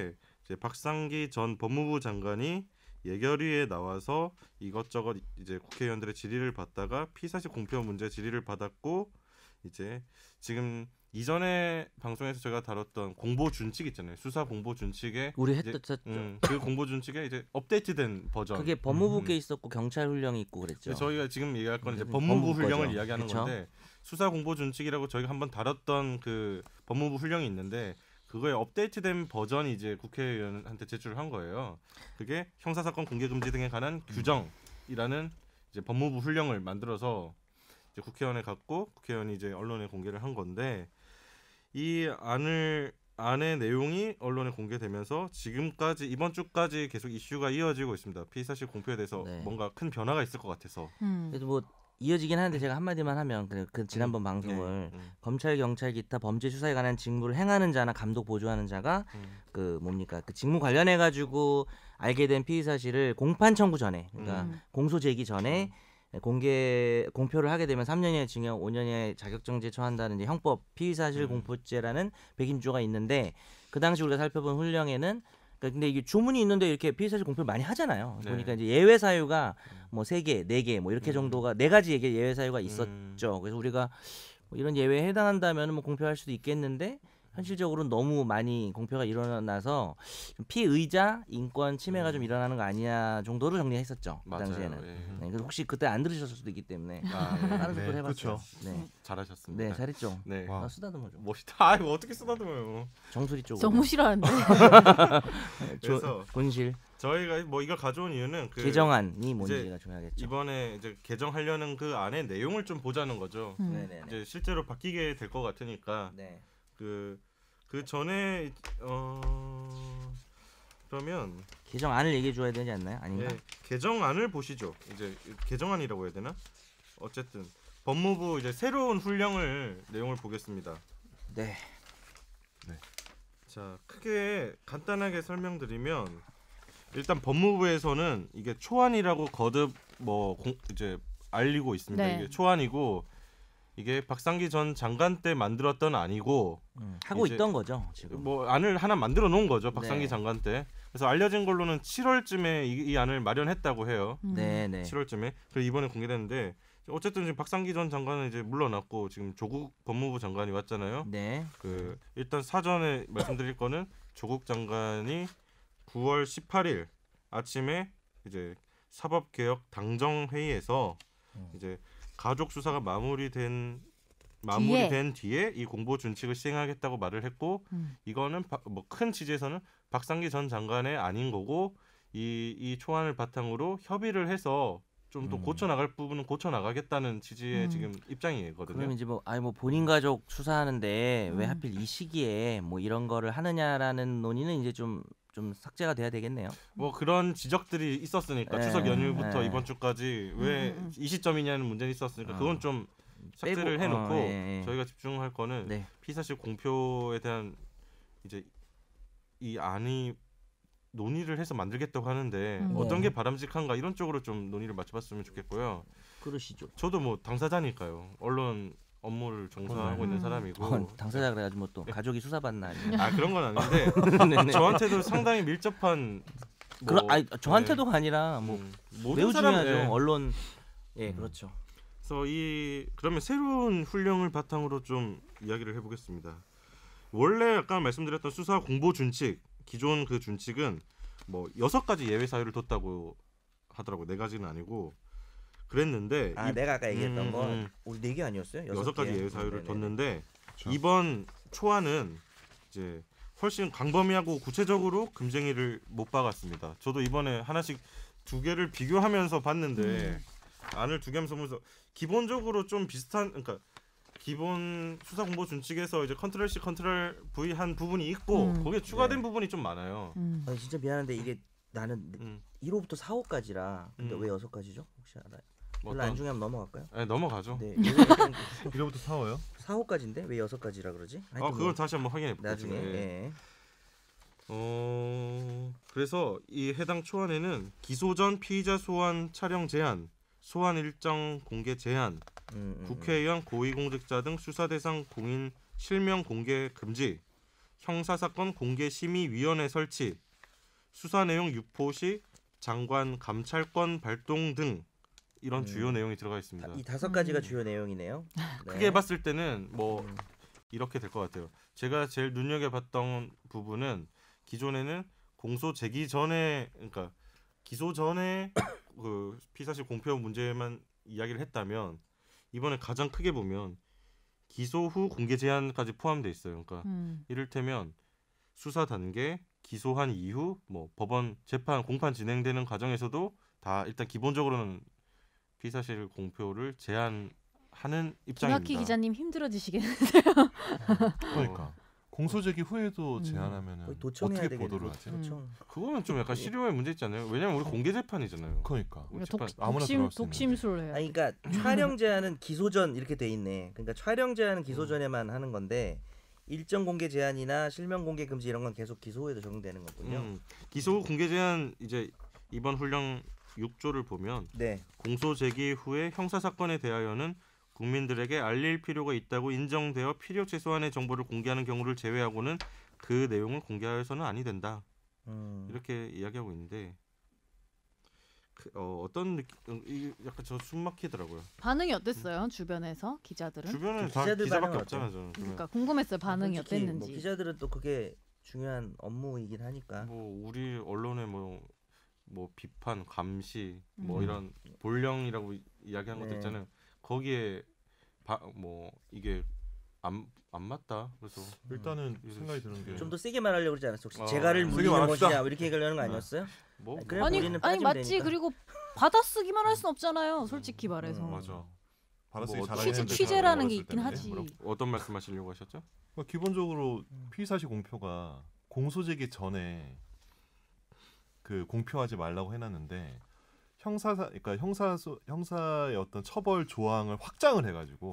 이제 박상기 전 법무부 장관이 예결위에 나와서 이것저것 이제 국회의원들의 질의를 받다가 피의사실 공표 문제 질의를 받았고 이제 지금 이전에 방송에서 제가 다뤘던 공보 준칙 있잖아요. 수사 공보 준칙에 우리 했었죠. 그 공보 준칙에 이제 업데이트된 버전. 그게 법무부께 있었고 경찰 훈령이 있고 그랬죠. 저희가 지금 얘기할 건 이제 법무부 훈령을 거죠. 이야기하는 그쵸? 건데 수사 공보 준칙이라고 저희가 한번 다뤘던 그 법무부 훈령이 있는데 그거에 업데이트된 버전이 이제 국회의원한테 제출을 한 거예요. 그게 형사사건 공개 금지 등에 관한 규정이라는 이제 법무부 훈령을 만들어서 이제 국회의원에 갖고 국회의원이 이제 언론에 공개를 한 건데 이 안의 내용이 언론에 공개되면서 지금까지 이번 주까지 계속 이슈가 이어지고 있습니다. 피의사실 공표에 대해서 네. 뭔가 큰 변화가 있을 것 같아서. 그래도 뭐 이어지긴 하는데 제가 한마디만 하면 그 지난번 방송을 검찰, 경찰, 기타 범죄 수사에 관한 직무를 행하는 자나 감독 보조하는 자가 그 뭡니까 그 직무 관련해 가지고 알게 된 피의 사실을 공판 청구 전에 그러니까 공소 제기 전에 공표를 하게 되면 3년의 징역, 5년의 자격정지에 처한다는 이제 형법 피의사실 공표죄라는 백인조가 있는데 그 당시 우리가 살펴본 훈령에는 근데 이게 주문이 있는데 이렇게 피의사실 공표를 많이 하잖아요. 네. 보니까 이제 예외 사유가 뭐 3개, 4개 뭐 이렇게 정도가 4가지 예외 사유가 있었죠. 그래서 우리가 뭐 이런 예외에 해당한다면 뭐 공표할 수도 있겠는데 현실적으로는 너무 많이 공표가 일어나서 좀 피의자 인권 침해가 좀 일어나는 거 아니냐 정도로 정리했었죠. 그 당시에는. 예. 네, 그래서 혹시 그때 안 들으셨을 수도 있기 때문에 네. 다른 속도로 해봤어요. 그쵸. 네, 잘하셨습니다. 네, 잘했죠. 네. 와. 쓰다듬어 좀. 멋있다. 아, 이거 어떻게 쓰다듬어요? 정수리 쪽으로. 너무 싫어하는데. 그래서 본실 저희가 뭐 이걸 가져온 이유는 그 개정안이 뭔지가 중요하겠죠. 이번에 이제 개정하려는 그 안의 내용을 좀 보자는 거죠. 네네네. 이제 실제로 바뀌게 될 것 같으니까 네. 그 전에 그러면 개정안을 얘기해 줘야 되지 않나요? 아닌가? 예, 개정안을 보시죠. 이제 개정안이라고 해야 되나? 어쨌든 법무부 이제 새로운 훈령을 내용을 보겠습니다. 네. 자, 크게 간단하게 설명드리면 일단 법무부에서는 이게 초안이라고 거듭 이제 알리고 있습니다. 네. 이게 초안이고 이게 박상기 전 장관 때 만들었던 안이고 하고 이제 있던 거죠 지금. 뭐 안을 하나 만들어 놓은 거죠. 박상기 네. 장관 때. 그래서 알려진 걸로는 7월쯤에 이 안을 마련했다고 해요. 네네. 7월쯤에. 그래서 이번에 공개됐는데 어쨌든 지금 박상기 전 장관은 이제 물러났고 지금 조국 법무부 장관이 왔잖아요. 네. 일단 사전에 말씀드릴 거는 조국 장관이 9월 18일 아침에 이제 사법개혁 당정 회의에서 이제 가족 수사가 마무리된 뒤에 이 공보 준칙을 시행하겠다고 말을 했고 이거는 뭐 큰 취지에서는 박상기 전 장관의 아닌 거고 이 초안을 바탕으로 협의를 해서 좀 더 고쳐 나갈 부분은 고쳐 나가겠다는 취지의 지금 입장이거든요. 그럼 이제 뭐 본인 가족 수사하는데 왜 하필 이 시기에 뭐 이런 거를 하느냐라는 논의는 이제 좀 삭제가 돼야 되겠네요. 뭐 그런 지적들이 있었으니까 추석 연휴부터 이번 주까지 왜 이 시점이냐는 문제는 있었으니까 그건 좀 삭제를 해놓고 저희가 집중할 거는 피의사실 공표에 대한 이제 이 안이 논의를 해서 만들겠다고 하는데 어떤 게 바람직한가 이런 쪽으로 좀 논의를 맞춰봤으면 좋겠고요. 그러시죠. 저도 뭐 당사자니까요. 언론 업무를 종사하고 있는 사람이고 당사자 그래가지고 뭐 또 가족이 수사받나. 그런 건 아닌데 저한테도 상당히 밀접한 저한테도 아니라 뭐 매우 중요하죠. 언론 그렇죠. 그래서 그러면 새로운 훈령을 바탕으로 좀 이야기를 해보겠습니다. 원래 아까 말씀드렸던 수사 공보 준칙 기존 그 준칙은 뭐 6가지 예외 사유를 뒀다고 하더라고요. 4가지는 아니고 그랬는데 내가 아까 얘기했던 건 우리 4개 아니었어요? 6가지 예외 사유를 뒀는데 그렇죠. 이번 초안은 이제 훨씬 광범위하고 구체적으로 금쟁이를 못 박았습니다. 저도 이번에 하나씩 2개를 비교하면서 봤는데 안을 2개 하면서 보면서 기본적으로 좀 비슷한 그러니까 기본 수사 공보 준칙에서 이제 컨트롤 C 컨트롤 V 한 부분이 있고 거기에 추가된 부분이 좀 많아요. 진짜 미안한데 이게 나는 1호부터 4호까지라 근데 왜 6가지죠? 혹시 알아요? 별로 안 중요하면 넘어갈까요? 네, 넘어가죠. 네. 1호부터 4호요? 4호까지인데 왜 6가지라 그러지? 그건 다시 한번 확인해 볼게요. 나중에. 그래서 이 해당 초안에는 기소 전 피의자 소환 촬영 제한, 소환 일정 공개 제한, 국회의원 고위공직자 등 수사 대상 공인 실명 공개 금지, 형사사건 공개심의위원회 설치, 수사 내용 유포 시 장관 감찰권 발동 등 이런 주요 내용이 들어가 있습니다. 이 5가지가 주요 내용이네요. 네. 크게 봤을 때는 뭐 이렇게 될 것 같아요. 제가 제일 눈여겨봤던 부분은 기존에는 공소 제기 전에, 그러니까 기소 전에 그 피의사실 공표 문제만 이야기를 했다면 이번에 가장 크게 보면 기소 후 공개 제한까지 포함돼 있어요. 그러니까 이를테면 수사 단계, 기소한 이후 뭐 법원 재판 공판 진행되는 과정에서도 다 일단 기본적으로는 피의사실 공표를 제한하는 입장입니다. 김학휘 기자님 힘들어지시겠네요. 그러니까 공소제기 후에도 제한하면은 어떻게 보도를 하지? 그거는 좀 약간 실효에 문제 있지 않아요? 왜냐면 우리 공개 재판이잖아요. 그러니까 아무나 독심술을 해요. 아니, 그러니까 촬영 제한은 기소 전 이렇게 돼 있네. 그러니까 촬영 제한은 기소 전에만 하는 건데 일정 공개 제한이나 실명 공개 금지 이런 건 계속 기소 후에도 적용되는 거군요. 기소 후 공개 제한 이제 이번 훈령 6조를 보면 공소 제기 후에 형사 사건에 대하여는 국민들에게 알릴 필요가 있다고 인정되어 필요 최소한의 정보를 공개하는 경우를 제외하고는 그 내용을 공개하여서는 아니 된다. 이렇게 이야기하고 있는데 어떤 느낌? 약간 저 숨 막히더라고요. 반응이 어땠어요? 주변에서 기자들은? 주변에 다 기자밖에 없잖아요. 저는. 그러니까 궁금했어요. 반응이 어땠는지. 뭐 기자들은 또 그게 중요한 업무이긴 하니까. 뭐 우리 언론의 뭐 비판, 감시, 뭐 이런 본령이라고 이야기한 것들 있잖아요. 거기에 뭐 이게 안 맞다. 그래서 일단은 생각이 드는 게 좀 더 세게 말하려고 그러지 않았어? 혹시 재갈을 물리는 것이냐 이렇게 얘기하려는 거 아니었어요? 아니 맞지. 되니까. 그리고 받아쓰기만 할 순 없잖아요. 솔직히 말해서. 맞아. 받아쓰기 취재라는 게 있긴 하지. 어떤 말씀하시려고 하셨죠? 그러니까 기본적으로 피의사실 공표가 공소제기 전에 그 공표하지 말라고 해놨는데 그러니까 형사의 어떤 처벌 조항을 확장을 해가지고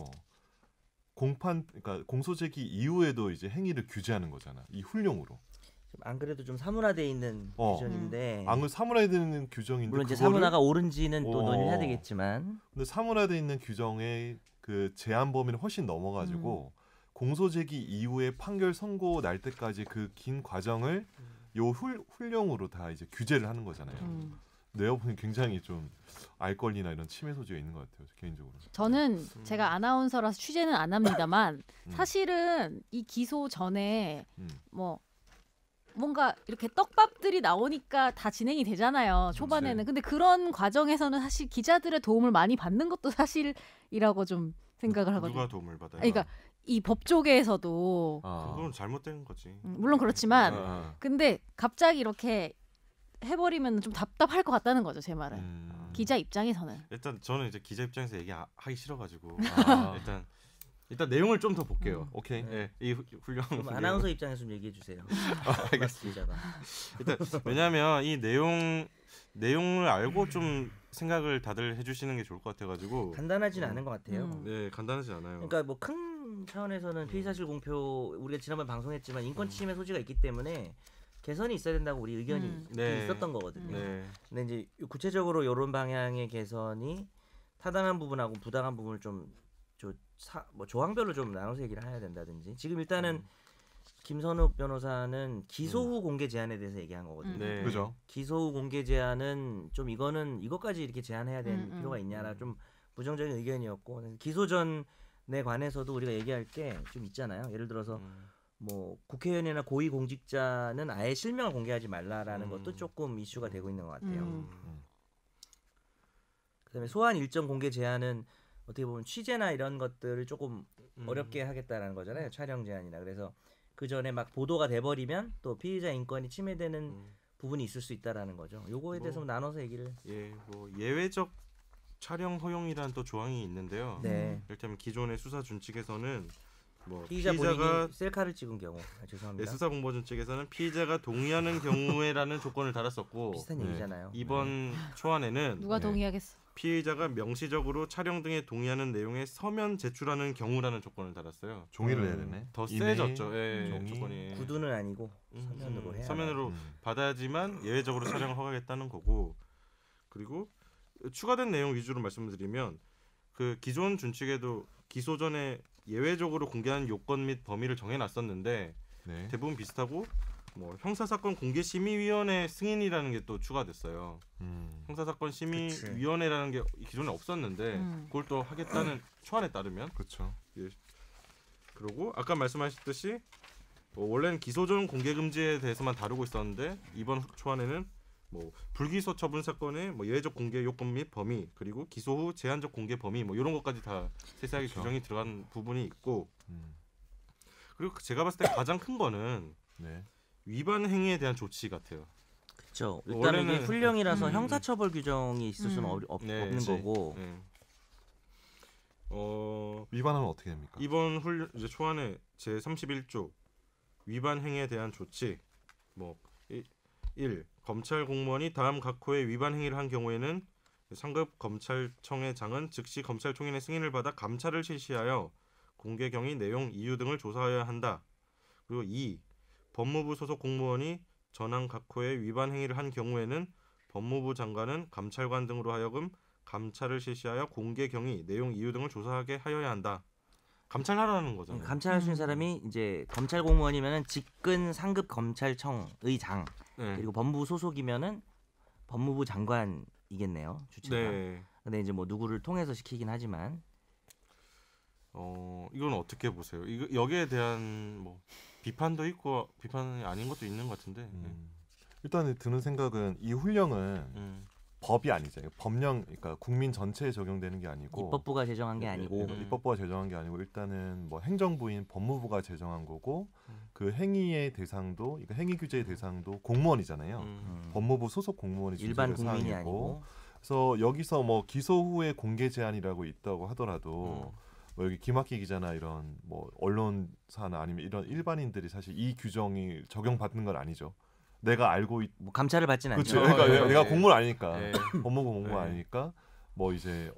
그러니까 공소제기 이후에도 이제 행위를 규제하는 거잖아. 이 훈령으로. 안 그래도 좀 사문화돼 있는 규정인데. 안 사문화돼 있는 규정인데. 물론 이제 사문화가 옳은지는 또 논의를 해야 되겠지만. 근데 사문화돼 있는 규정의 그 제한 범위는 훨씬 넘어가지고 공소제기 이후에 판결 선고 날 때까지 그 긴 과정을 요 훈령으로 다 이제 규제를 하는 거잖아요. 내가 보니 굉장히 좀 알 권리나 이런 침해 소지가 있는 것 같아요. 개인적으로. 저는 제가 아나운서라서 취재는 안 합니다만 사실은 이 기소 전에 뭐 뭔가 이렇게 떡밥들이 나오니까 다 진행이 되잖아요. 초반에는. 근데 그런 과정에서는 사실 기자들의 도움을 많이 받는 것도 사실이라고 좀 생각을 하거든요. 누가 도움을 받아요? 그러니까 이 법조계에서도 그건 잘못된 거지. 물론 그렇지만 근데 갑자기 이렇게 해버리면 좀 답답할 것 같다는 거죠. 제 말은. 기자 입장에서는. 일단 저는 이제 기자 입장에서 얘기하기 싫어가지고 일단 내용을 좀 더 볼게요. 오케이. 네, 이 훈령. 그럼 아나운서 입장에서 좀 얘기해 주세요. 알겠습니다. 일단 왜냐하면 이 내용을 알고 좀 생각을 다들 해주시는 게 좋을 것 같아가지고. 간단하지는 않은 것 같아요. 네, 간단하지 않아요. 그러니까 뭐 큰 차원에서는 피의사실 공표 우리가 지난번 방송했지만 인권 침해 소지가 있기 때문에 개선이 있어야 된다고 우리 의견이 있었던 거거든요. 근데 이제 구체적으로 이런 방향의 개선이 타당한 부분하고 부당한 부분을 좀 뭐 조항별로 좀 나눠서 얘기를 해야 된다든지. 지금 일단은 김선욱 변호사는 기소 후 공개 제한에 대해서 얘기한 거거든요. 그죠? 기소 후 공개 제한은 좀 이것까지 이렇게 제한해야 되는 필요가 있냐라 좀 부정적인 의견이었고, 기소 전에 관해서도 우리가 얘기할 게 좀 있잖아요. 예를 들어서 뭐 국회의원이나 고위 공직자는 아예 실명을 공개하지 말라라는 것도 조금 이슈가 되고 있는 것 같아요. 그다음에 소환 일정 공개 제한은 어떻게 보면 취재나 이런 것들을 조금 어렵게 하겠다라는 거잖아요. 촬영 제한이나. 그래서 그 전에 막 보도가 돼버리면 또 피의자 인권이 침해되는 부분이 있을 수 있다라는 거죠. 요거에 대해서 나눠서 얘기를. 뭐 예외적 촬영 허용이라는 또 조항이 있는데요. 이를테면 기존의 수사 준칙에서는 뭐 피의자가 셀카를 찍은 경우, 죄송합니다. 수사공보준 측에서는 피의자가 동의하는 경우에라는 조건을 달았었고 비슷한 얘기잖아요. 이번 초안에는 누가 동의하겠어? 피의자가 명시적으로 촬영 등에 동의하는 내용의 서면 제출하는 경우라는 조건을 달았어요. 종이를 해야 되네. 더 세졌죠. 조건이. 구두는 아니고 서면으로 해야. 서면으로 받아야지만 예외적으로 촬영을 허가하겠다는 거고. 그리고 추가된 내용 위주로 말씀드리면 그 기존 준칙에도 기소 전에 예외적으로 공개하는 요건 및 범위를 정해놨었는데 대부분 비슷하고 뭐 형사사건 공개심의위원회 승인이라는 게 또 추가됐어요. 형사사건 심의위원회라는 게 기존에 없었는데 그걸 또 하겠다는 초안에 따르면 그렇죠. 예. 그리고 아까 말씀하셨듯이 원래는 기소전 공개 금지에 대해서만 다루고 있었는데 이번 초안에는 뭐 불기소 처분 사건의 뭐 예외적 공개 요건 및 범위 그리고 기소 후 제한적 공개 범위 뭐 이런 것까지 다 세세하게 그렇죠. 규정이 들어간 부분이 있고 그리고 제가 봤을 때 가장 큰 거는 네. 위반 행위에 대한 조치 같아요. 그렇죠. 일단 이게 훈령이라서 형사처벌 규정이 있을 수는 네, 없는 그치. 거고. 네. 위반은 어떻게 됩니까? 이번 훈령 이제 초안에 제 31조 위반 행위에 대한 조치 뭐 1. 검찰 공무원이 다음 각 호의 위반 행위를 한 경우에는 상급 검찰청의 장은 즉시 검찰총인의 승인을 받아 감찰을 실시하여 공개 경위 내용 이유 등을 조사하여야 한다. 그리고 2. 법무부 소속 공무원이 전항 각 호의 위반 행위를 한 경우에는 법무부 장관은 감찰관 등으로 하여금 감찰을 실시하여 공개 경위 내용 이유 등을 조사하게 하여야 한다. 감찰하라는 거잖아요. 감찰할 수 있는 사람이 이제 검찰 공무원이면은 직근 상급 검찰청의 장 그리고 법무부 소속이면은 법무부 장관이겠네요 주체가. 네. 근데 이제 뭐 누구를 통해서 시키긴 하지만 이건 어떻게 보세요? 이거 여기에 대한 뭐 비판도 있고 비판이 아닌 것도 있는 것 같은데. 일단 드는 생각은 이 훈령은 법이 아니죠. 법령, 그러니까 국민 전체에 적용되는 게 아니고 입법부가 제정한 게 아니고 입법부가 제정한 게 아니고 일단은 뭐 행정부인 법무부가 제정한 거고 그 행위의 대상도, 그러니까 행위 규제의 대상도 공무원이잖아요. 법무부 소속 공무원이 일반 국민이 사항이고. 아니고. 그래서 여기서 뭐 기소 후에 공개 제한이라고 있다고 하더라도 뭐 여기 김학기 기자나 이런 뭐 언론사나 아니면 이런 일반인들이 사실 이 규정이 적용받는 건 아니죠. 내가 알고 뭐 감찰을 받진 않죠. 그렇죠. 그러니까 네. 내가 공무원 아니니까 네. 법무부 공무원 아니니까 뭐 이제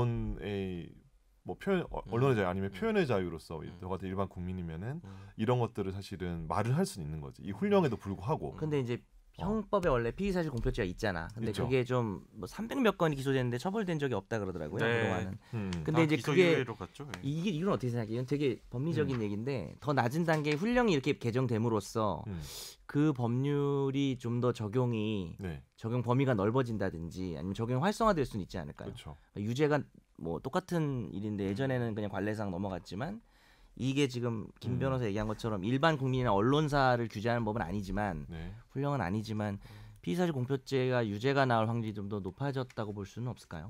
언론의 뭐 표현 언론의 자유 아니면 표현의 자유로서 저 같은 일반 국민이면은 이런 것들을 사실은 말을 할 수 있는 거지. 이 훈령에도 불구하고. 근데 이제 형법에 원래 피의사실 공표죄가 있잖아. 근데 있죠. 그게 좀 뭐 300몇 건이 기소됐는데 처벌된 적이 없다 그러더라고요. 네. 그동안은. 근데 이제 기소 그게 유예로 갔죠? 네. 이건 어떻게 생각해요? 이건 되게 법리적인 얘기인데 더 낮은 단계의 훈령이 이렇게 개정됨으로써 그 법률이 좀 더 적용이 적용 범위가 넓어진다든지 아니면 적용 활성화될 수는 있지 않을까요? 그렇죠. 유죄가 뭐 똑같은 일인데 예전에는 그냥 관례상 넘어갔지만 이게 지금 김 변호사 얘기한 것처럼 일반 국민이나 언론사를 규제하는 법은 아니지만 훈령은 아니지만 피의사실 공표죄가 유죄가 나올 확률이 좀 더 높아졌다고 볼 수는 없을까요?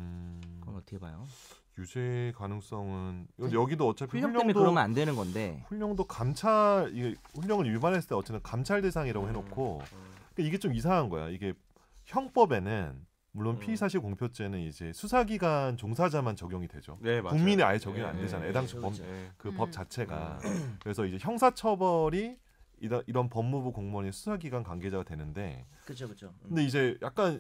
그건 어떻게 봐요? 유죄 가능성은 여기도 어차피 훈령 때문에 그러면 안 되는 건데 훈령도 감찰 이게 훈령을 위반했을 때 어쨌든 감찰 대상이라고 해놓고 이게 좀 이상한 거야. 이게 형법에는 물론 피의사실 공표죄는 이제 수사기관 종사자만 적용이 되죠. 네, 맞아요. 국민이 아예 적용이 안 되잖아요. 애당초 그 법 자체가. 그래서 이제 형사처벌이 이런 법무부 공무원이 수사기관 관계자가 되는데. 그렇죠. 근데 이제 약간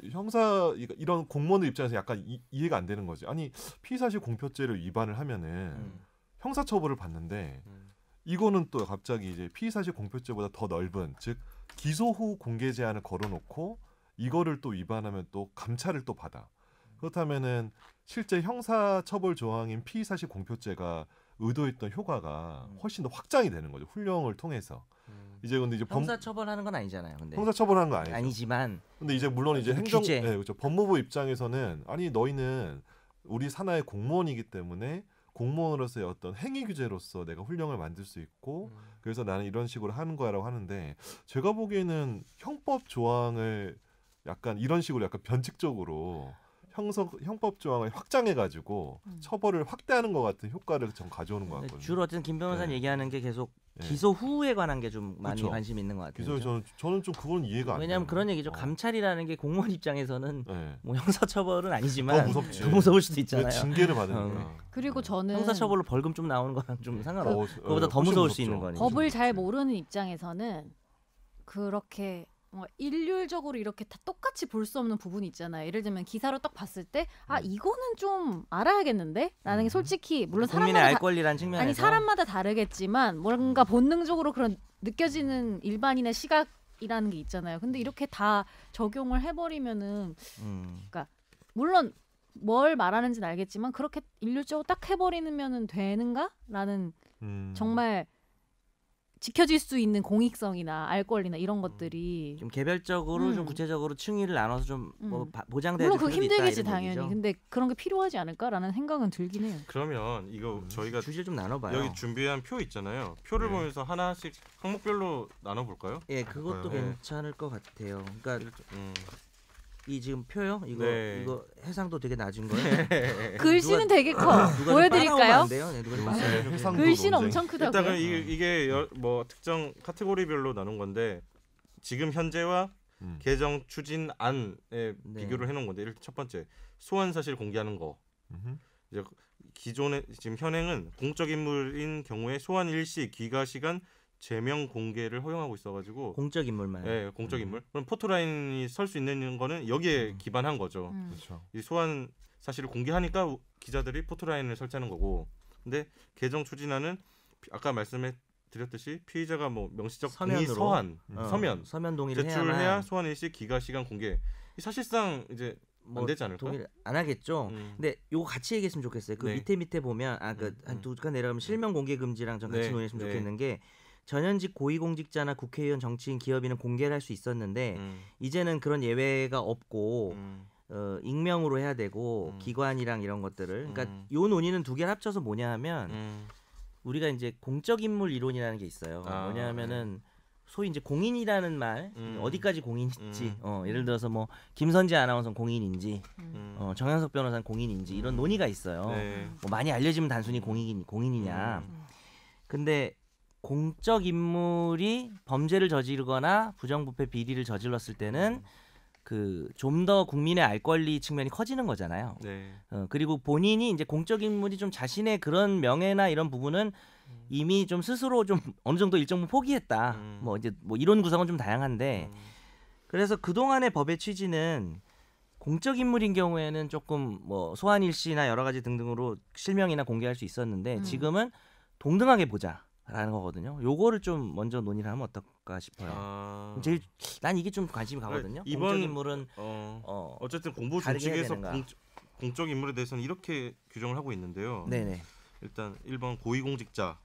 이런 공무원들 입장에서 약간 이해가 안 되는 거지. 아니 피의사실 공표죄를 위반을 하면은 형사처벌을 받는데 이거는 또 갑자기 이제 피의사실 공표죄보다 더 넓은 즉 기소 후 공개 제한을 걸어놓고 이거를 또 위반하면 또 감찰을 또 받아. 그렇다면은 실제 형사처벌 조항인 피의사실 공표죄가 의도했던 효과가 훨씬 더 확장이 되는 거죠. 훈령을 통해서. 근데 이제 형사처벌하는 건 아니잖아요. 근데 형사처벌하는 건 아니죠. 아니지만. 근데 이제 물론 이제 그렇죠. 법무부 입장에서는 아니 너희는 우리 산하의 공무원이기 때문에 공무원으로서의 어떤 행위 규제로서 내가 훈령을 만들 수 있고 그래서 나는 이런 식으로 하는 거야라고 하는데 제가 보기에는 형법 조항을 약간 이런 식으로 약간 변칙적으로 형법 조항을 확장해가지고 처벌을 확대하는 것 같은 효과를 좀 가져오는 것 같거든요. 주로 어쨌든 김 변호사는 얘기하는 게 계속 기소 후에 관한 게 좀 많이 관심이 있는 것 같아요. 그래서 저는 좀 그건 이해가 안 돼요. 왜냐하면 그런 얘기죠. 감찰이라는 게 공무원 입장에서는 뭐 형사처벌은 아니지만 더 무섭지. 더 무서울 수도 있잖아요. 징계를 받으니까. 그리고 저는 형사처벌로 벌금 좀 나오는 거랑 좀 상관없어. 그거보다 더 무서울 수 있는 거니까. 법을 잘 모르는 입장에서는 그렇게 일률적으로 이렇게 다 똑같이 볼 수 없는 부분이 있잖아요. 예를 들면 기사로 딱 봤을 때 이거는 좀 알아야겠는데? 라는 게 솔직히 물론 국민의 알 권리라는 측면에서 아니 사람마다 다르겠지만 뭔가 본능적으로 그런 느껴지는 일반인의 시각이라는 게 있잖아요. 근데 이렇게 다 적용을 해버리면은 그러니까 물론 뭘 말하는지는 알겠지만 그렇게 일률적으로 딱 해버리면은 되는가? 라는 정말 지켜질 수 있는 공익성이나 알 권리나 이런 것들이 좀 개별적으로 좀 구체적으로 층위를 나눠서 좀 뭐 보장돼야 될 물론 그 필요도 힘들겠지 있다, 당연히. 얘기죠. 근데 그런 게 필요하지 않을까라는 생각은 들긴 해요. 그러면 이거 저희가 주제를 좀 나눠봐요. 여기 준비한 표 있잖아요. 표를 보면서 하나씩 항목별로 나눠볼까요? 예, 그것도 괜찮을 것 같아요. 그러니까 이 지금 표요? 이거 해상도 되게 낮은 거예요. 글씨는 되게 커. 보여드릴까요? 글씨는 엄청 크다고요. 일단은 이게 뭐 특정 카테고리별로 나눈 건데 지금 현재와 개정 추진안에 비교를 해놓은 건데 첫 번째 소환 사실 공개하는 거. 이제 기존에 지금 현행은 공적 인물인 경우에 소환 일시, 귀가 시간, 제명 공개를 허용하고 있어가지고 공적 인물만. 네, 공적 인물. 그럼 포토라인이 설 수 있는 거는 여기에 기반한 거죠. 그렇죠. 이 소환 사실을 공개하니까 기자들이 포토라인을 설치하는 거고. 근데 개정 추진안은 아까 말씀해 드렸듯이 피의자가 뭐 명시적 동의 서면 동의를 제출해야 소환 일시, 귀가 시간 공개. 사실상 이제 안 되지 않을까? 동의를 안 하겠죠. 근데 요거 같이 얘기했으면 좋겠어요. 그 밑에 보면 한 두 칸 내려가면 실명 공개 금지랑 좀 같이 논의했으면 좋겠는 게 전현직 고위공직자나 국회의원, 정치인, 기업인은 공개를 할 수 있었는데 이제는 그런 예외가 없고 익명으로 해야 되고 기관이랑 이런 것들을 그러니까 요 논의는 두 개를 합쳐서 뭐냐 하면 우리가 이제 공적 인물 이론이라는 게 있어요. 뭐냐면은 소위 이제 공인이라는 말 어디까지 공인인지 예를 들어서 뭐 김선재 아나운서는 공인인지 정현석 변호사는 공인인지 이런 논의가 있어요. 뭐 많이 알려지면 단순히 공인이냐. 근데 공적 인물이 범죄를 저지르거나 부정부패 비리를 저질렀을 때는 그 좀 더 국민의 알 권리 측면이 커지는 거잖아요. 그리고 본인이 이제 공적 인물이 좀 자신의 그런 명예나 이런 부분은 이미 좀 스스로 좀 어느 정도 일정 부분 포기했다. 뭐 이제 뭐 이런 구성은 좀 다양한데 그래서 그 동안의 법의 취지는 공적 인물인 경우에는 조금 뭐 소환 일시나 여러 가지 등등으로 실명이나 공개할 수 있었는데 지금은 동등하게 보자라는 거거든요. 요거를 좀 먼저 논의를 하면 어떨까 싶어요. 제일 난 이게 좀 관심이 가거든요. 공적 인물은 어쨌든 공보 준칙에서 공적 인물에 대해서는 이렇게 규정을 하고 있는데요. 네네. 일단 1번 고위공직자,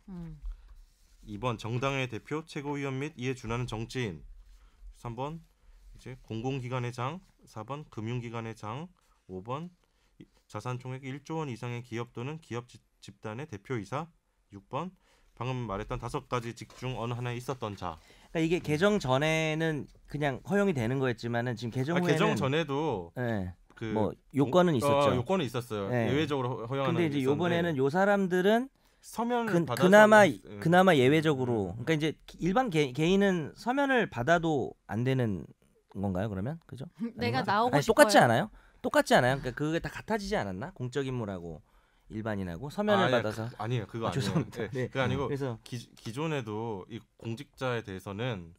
2번 정당의 대표, 최고위원 및 이에 준하는 정치인, 3번 이제 공공기관의 장, 4번 금융기관의 장, 5번 자산 총액 1조 원 이상의 기업 또는 기업 집단의 대표이사, 6번 방금 말했던 5가지 직 중 어느 하나에 있었던 자. 그러니까 이게 개정 전에는 그냥 허용이 되는 거였지만은 지금 개정 후에는 개정 전에도 뭐 요건은 있었죠. 요건은 있었어요. 예외적으로 허용하는. 근데 이제 요번에는 요 사람들은 서면을 받아서 그나마 예외적으로 그러니까 이제 일반 개인은 서면을 받아도 안 되는 건가요? 그러면 그죠? 내가 나오고 아니, 싶어요. 똑같지 않아요? 똑같지 않아요? 그러니까 그게 다 같아지지 않았나? 공적 인물하고 일반인하고 서면을 받아서 아니에요. 그거 아니에요. 죄송합니다. 네. 그게 아니고 그래서 기존에도 이 공직자에 대해서는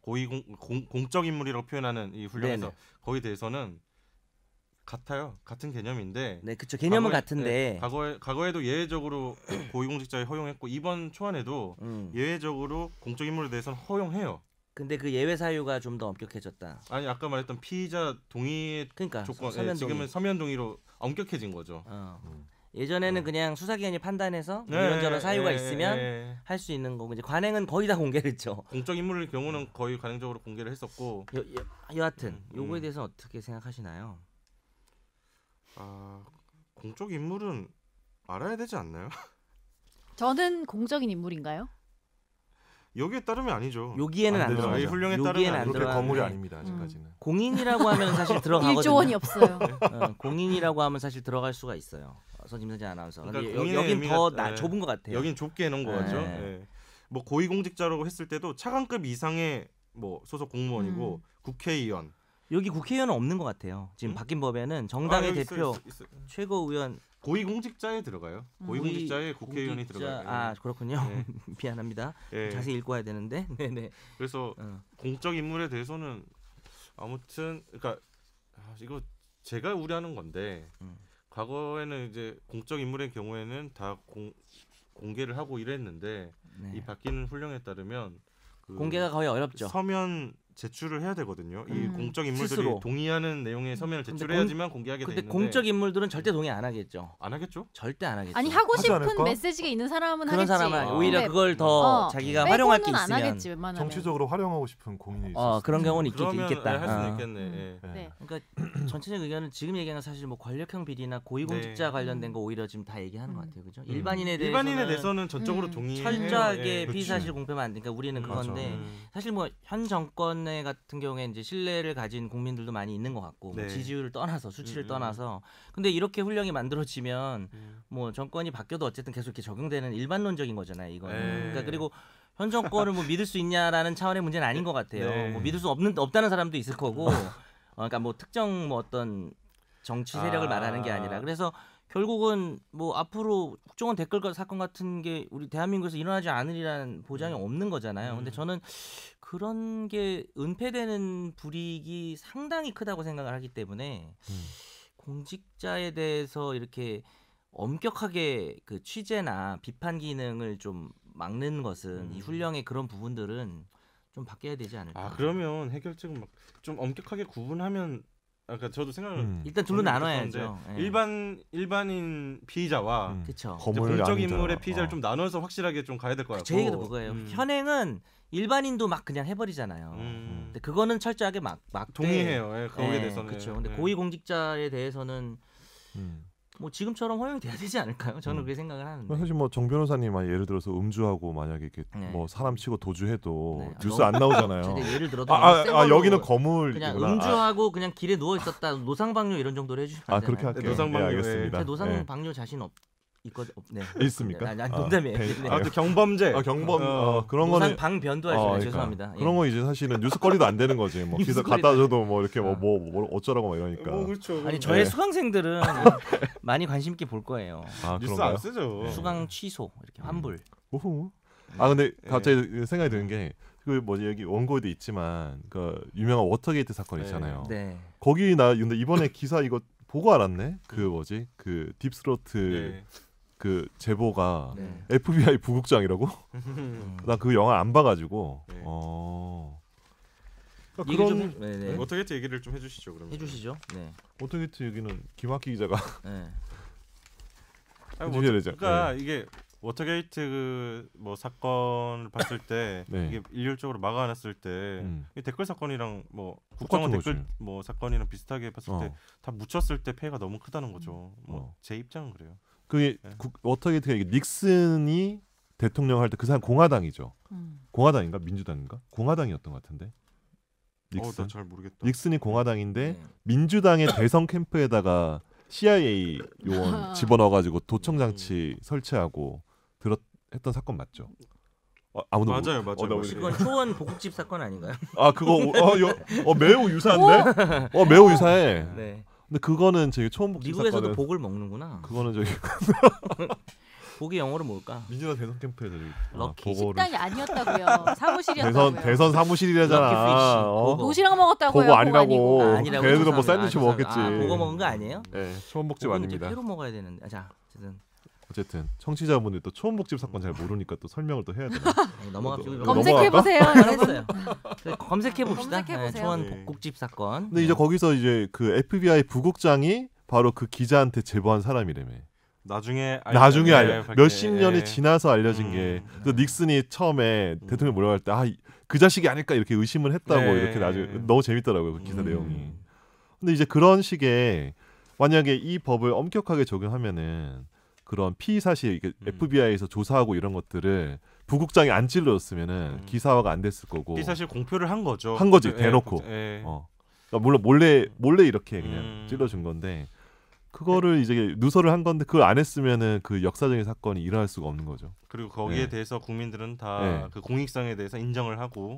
공적 인물이라고 표현하는 이 훈령에서 거기에 대해서는 같아요. 같은 개념인데. 네, 그렇죠. 개념은 같은데. 과거에도 예외적으로 고위공직자에 허용했고 이번 초안에도 예외적으로 공적 인물에 대해서는 허용해요. 근데 그 예외 사유가 좀 더 엄격해졌다. 아니 아까 말했던 피의자 동의의 조건, 지금은 서면 동의로 엄격해진 거죠. 예전에는 그냥 수사기관이 판단해서 이런저런 사유가 있으면 할 수 있는 거고 이제 관행은 거의 다 공개를 했죠. 공적 인물의 경우는 거의 관행적으로 공개를 했었고. 여하튼 요거에 대해서 어떻게 생각하시나요? 공적 인물은 알아야 되지 않나요? 저는 공적인 인물인가요? 여기에 따르면 아니죠. 여기에는 안 들어가죠. 이 훈령에 따르면 안 들어가는데 건물이 아닙니다. 아직까지는. 공인이라고 하면 사실 들어가거든요. 1조 원이 없어요. 공인이라고 하면 사실 들어갈 수가 있어요. 김선재 아나운서. 그러니까 여긴 더 좁은 것 같아요. 여긴 좁게 해놓은 거죠. 뭐 고위공직자라고 했을 때도 차관급 이상의 뭐 소속 공무원이고 국회의원. 여기 국회의원은 없는 것 같아요. 지금 바뀐 법에는 정당의 대표, 있어요. 최고위원. 고위공직자에 들어가요. 고위공직자에 국회의원이 들어가요. 그렇군요. 미안합니다. 자세히 읽고 와야 되는데. 네네. 그래서 공적 인물에 대해서는 아무튼 그러니까 이거 제가 우려하는 건데 과거에는 이제 공적 인물의 경우에는 다 공개를 하고 이랬는데 이 바뀌는 훈령에 따르면 공개가 거의 어렵죠. 서면 제출을 해야 되거든요. 이 공적 인물들이 스스로. 동의하는 내용의 서면을 제출해야지만 공개하게 돼 있는데 공적 인물들은 절대 동의 안 하겠죠. 안 하겠죠? 절대 안 하겠죠. 아니 하고 싶은 메시지가 있는 사람은 그런 하겠지. 사람은 오히려 그걸 더 자기가 활용할 게 있으면 안 하겠지, 웬만하면. 정치적으로 활용하고 싶은 고민이 있어. 그런 경우는 있겠다. 할 수는 있겠네. 네. 그러니까 전체적 의견은 지금 얘기하는 건 사실 뭐 권력형 비리나 고위공직자 관련된 거 오히려 지금 다 얘기하는 것 같아요, 그죠? 일반인에 대해서는 전적으로 동의. 철저하게 피의 사실 공표만 안 되니까 우리는 그건데 사실 뭐 현 정권의 같은 경우에 이제 신뢰를 가진 국민들도 많이 있는 것 같고 뭐 지지율을 떠나서 수치를 떠나서 근데 이렇게 훈령이 만들어지면 뭐 정권이 바뀌어도 어쨌든 계속 이렇게 적용되는 일반론적인 거잖아요, 이거는. 그러니까 그리고 현 정권을 뭐 믿을 수 있냐라는 차원의 문제는 아닌 것 같아요. 뭐 믿을 수 없다는 사람도 있을 거고, 그러니까 뭐 특정 뭐 어떤 정치 세력을 말하는 게 아니라 그래서 결국은 뭐 앞으로 국정원 댓글 사건 같은 게 우리 대한민국에서 일어나지 않으리라는 보장이 없는 거잖아요. 근데 저는 그런 게 은폐되는 불이익이 상당히 크다고 생각을 하기 때문에 공직자에 대해서 이렇게 엄격하게 그 취재나 비판 기능을 좀 막는 것은 이 훈령의 그런 부분들은 좀 바뀌어야 되지 않을까. 그러면 해결책은 막 좀 엄격하게 구분하면 그러니까 저도 생각을 일단 둘로 나눠야죠. 일반인 피의자와 공적 인물의 피의자를 좀 나눠서 확실하게 좀 가야 될 것 같고. 제 얘기도 그거예요. 현행은 일반인도 막 그냥 해버리잖아요. 근데 그거는 철저하게 막 동의해요. 거기에 대해서는. 그렇죠. 근데 고위공직자에 대해서는 뭐 지금처럼 허용이 돼야 되지 않을까요? 저는 그렇게 생각을 하는데. 사실 뭐 정 변호사님 예를 들어서 음주하고 만약에 이렇게 뭐 사람 치고 도주해도 뉴스 안 나오잖아요. 예를 들어도 여기는 거물 그냥 음주하고 그냥 길에 누워 있었다 노상방뇨 이런 정도로 해주시면 안 되나요? 그렇게 할게요. 노상방뇨 알겠습니다. 노상방뇨 자신 있습니까? 농담이에요. 경범죄. 그런 거는 노상방변도 하시네. 죄송합니다. 그런 거 이제 사실은 뉴스거리도 안 되는 거지. 뭐 기사 갖다 줘도 뭐 이렇게 뭐 어쩌라고 막 이러니까. 그렇죠. 아니 저의 수강생들은 많이 관심 있게 볼 거예요. 뉴스 안 쓰죠. 수강 취소 이렇게 환불. 근데 갑자기 생각이 드는 게 그 뭐지 여기 원고에도 있지만 그 유명한 워터게이트 사건 있잖아요. 거기 근데 이번에 기사 이거 보고 알았네. 그 뭐지 그 딥스로트 그 제보가 FBI 부국장이라고? 나 그 영화 안 봐가지고. 그런 워터게이트 얘기를 좀 해주시죠. 그러면. 해주시죠. 워터게이트 얘기는 김학기 기자가. 그러니까 이게 워터게이트 뭐 사건을 봤을 때 이게 일률적으로 막아놨을 때 댓글 사건이랑 뭐 국정원 댓글 뭐 사건이랑 비슷하게 봤을 때 다 묻혔을 때 폐해가 너무 크다는 거죠. 뭐 제 입장은 그래요. 그게 워터게이트가 이게 닉슨이 대통령 할 때 그 사람 공화당이죠. 공화당인가 민주당인가? 공화당이었던 것 같은데. 닉슨. 잘 모르겠다. 닉슨이 공화당인데 민주당의 대선 캠프에다가 CIA 요원 집어넣어가지고 도청 장치 설치하고 했던 사건 맞죠? 아무도 맞아요. 이건 초원 복국집 사건 아닌가요? 그거 매우 유사한데? 매우 유사해. 근데 그거는 저기 초원 복집 미국에서도 사건은 복을 먹는구나. 그거는 저기 복이 영어로 뭘까? 민주당 대선 캠프에서 럭키 식당이 아니었다고요. 사무실이었다고요. 대선 사무실이라잖아. 도시락 먹었다고요. 보고 아니라고. 아니라고. 걔네들은 뭐 샌드위치 먹었겠지. 보고 먹은 거 아니에요? 네, 초원복집 아닙니다. 회로 먹어야 되는데. 어쨌든 청취자분들 또 초원복집 사건 잘 모르니까 또 설명을 또 해야 되나? 넘어갑시다. 검색해보세요. 했어요. 검색해봅시다. 초원 복국집 사건. 근데 이제 거기서 이제 그 FBI 부국장이 바로 그 기자한테 제보한 사람이라며. 나중에 몇십 년이 지나서 알려진 게 닉슨이 처음에 대통령 몰려갈 때 그 자식이 아닐까 이렇게 의심을 했다고 이렇게 나중에 너무 재밌더라고요 그 기사 내용이. 근데 이제 그런 식의 만약에 이 법을 엄격하게 적용하면은 그런 피의 사실 FBI에서 조사하고 이런 것들을 부국장이 안 찔러줬으면은 기사화가 안 됐을 거고. 피의 사실 공표를 한 거죠. 한 거지 대놓고. 그러니까 물론 몰래 이렇게 그냥 찔러준 건데. 그거를 이제 누설을 한 건데 그걸 안 했으면은 그 역사적인 사건이 일어날 수가 없는 거죠. 그리고 거기에 대해서 국민들은 다 그 공익성에 대해서 인정을 하고.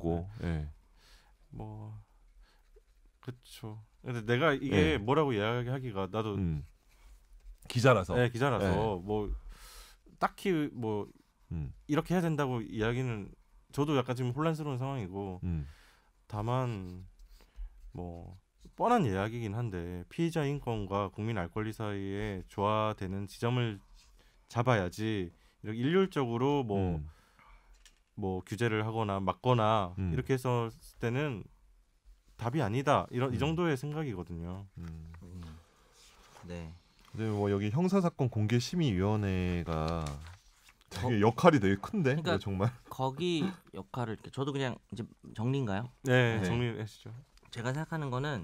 뭐 그렇죠. 근데 내가 이게 뭐라고 이야기하기가 나도 기자라서. 뭐 딱히 뭐 이렇게 해야 된다고 이야기는 저도 약간 지금 혼란스러운 상황이고 다만 뭐. 뻔한 이야기긴 한데 피의자 인권과 국민 알 권리 사이에 조화되는 지점을 잡아야지 이렇게 일률적으로 뭐 뭐 규제를 하거나 막거나 이렇게 했을 때는 답이 아니다. 이 정도의 생각이거든요. 네. 근데 뭐 여기 형사사건 공개심의위원회가 되게 역할이 되게 큰데 그러니까 정말 거기 역할을 저도 그냥 이제 정리인가요? 네. 정리하시죠. 제가 생각하는 거는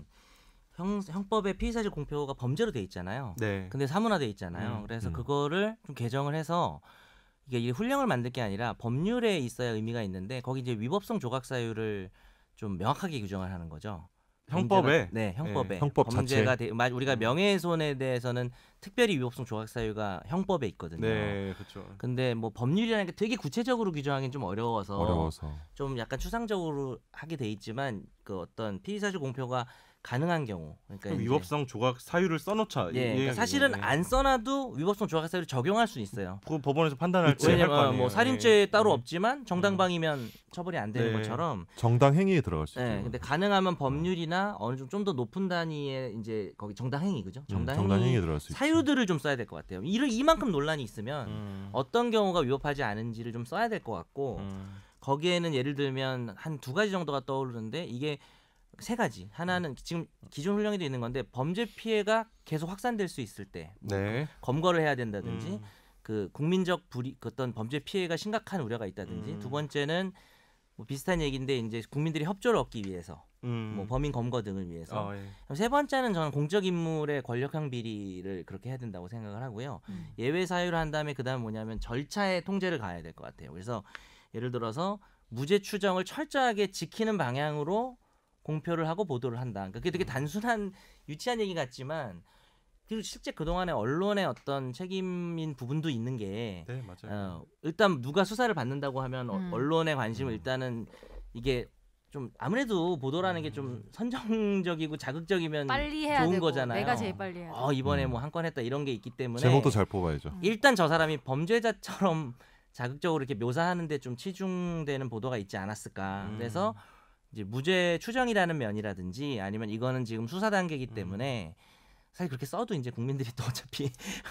형법에 피의사실 공표가 범죄로 돼 있잖아요. 네. 근데 사문화돼 있잖아요. 그래서 그거를 좀 개정을 해서 이게 훈령을 만들 게 아니라 법률에 있어야 의미가 있는데 거기 이제 위법성 조각 사유를 좀 명확하게 규정을 하는 거죠. 형법에? 네, 형법에. 네, 형법 범죄가 우리가 명예훼손에 대해서는 특별히 위법성 조각 사유가 형법에 있거든요. 네, 그렇죠. 근데 뭐 법률이라는 게 되게 구체적으로 규정하기는 좀 어려워서 좀 약간 추상적으로 하게 돼 있지만 그 어떤 피의사실 공표가 가능한 경우, 그러니까 위법성 조각 사유를 써놓자. 예, 그러니까 사실은 안 써놔도 위법성 조각 사유를 적용할 수 있어요. 그 법원에서 판단할지 왜냐면 뭐 살인죄 따로 없지만 정당방위면 처벌이 안 되는 것처럼 정당행위에 들어갈 수 있죠. 네, 근데 가능하면 법률이나 어느 좀 더 높은 단위의 이제 거기 정당행위 그죠? 정당행위에 들어갈 수 사유들을 좀 써야 될 것 같아요. 이만큼 논란이 있으면 어떤 경우가 위법하지 않은지를 좀 써야 될 것 같고 거기에는 예를 들면 한 2가지 정도가 떠오르는데 이게 3가지. 하나는 지금 기존 훈령에도 있는 건데 범죄 피해가 계속 확산될 수 있을 때 네. 검거를 해야 된다든지 그 국민적 어떤 범죄 피해가 심각한 우려가 있다든지 두 번째는 뭐 비슷한 얘기인데 이제 국민들이 협조를 얻기 위해서 뭐 범인 검거 등을 위해서 세 번째는 저는 공적 인물의 권력형 비리를 그렇게 해야 된다고 생각을 하고요. 예외 사유를 한 다음에 그다음 뭐냐면 절차의 통제를 가야 될 것 같아요. 그래서 예를 들어서 무죄 추정을 철저하게 지키는 방향으로 공표를 하고 보도를 한다. 그러니까 그게 되게 단순한 유치한 얘기 같지만 그리고 실제 그동안에 언론의 어떤 책임인 부분도 있는 게 네, 맞아요. 일단 누가 수사를 받는다고 하면 언론의 관심을 일단은 이게 좀 아무래도 보도라는 게 좀 선정적이고 자극적이면 빨리 해야 좋은 되고, 거잖아요. 내가 제일 빨리 해야 돼. 이번에 뭐 한 건 했다 이런 게 있기 때문에 제목도 잘 뽑아야죠. 일단 저 사람이 범죄자처럼 자극적으로 이렇게 묘사하는데 좀 치중되는 보도가 있지 않았을까. 그래서 이제 무죄 추정이라는 면이라든지 아니면 이거는 지금 수사 단계이기 때문에 사실 그렇게 써도 이제 국민들이 또 어차피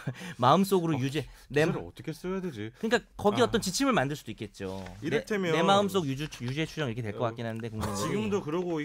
마음속으로 기사를 어떻게 써야 되지? 그러니까 거기 어떤 지침을 만들 수도 있겠죠. 이를테면 내 마음속 유죄 추정 이렇게 될 것 같긴 한데 국민들이 지금도 그러고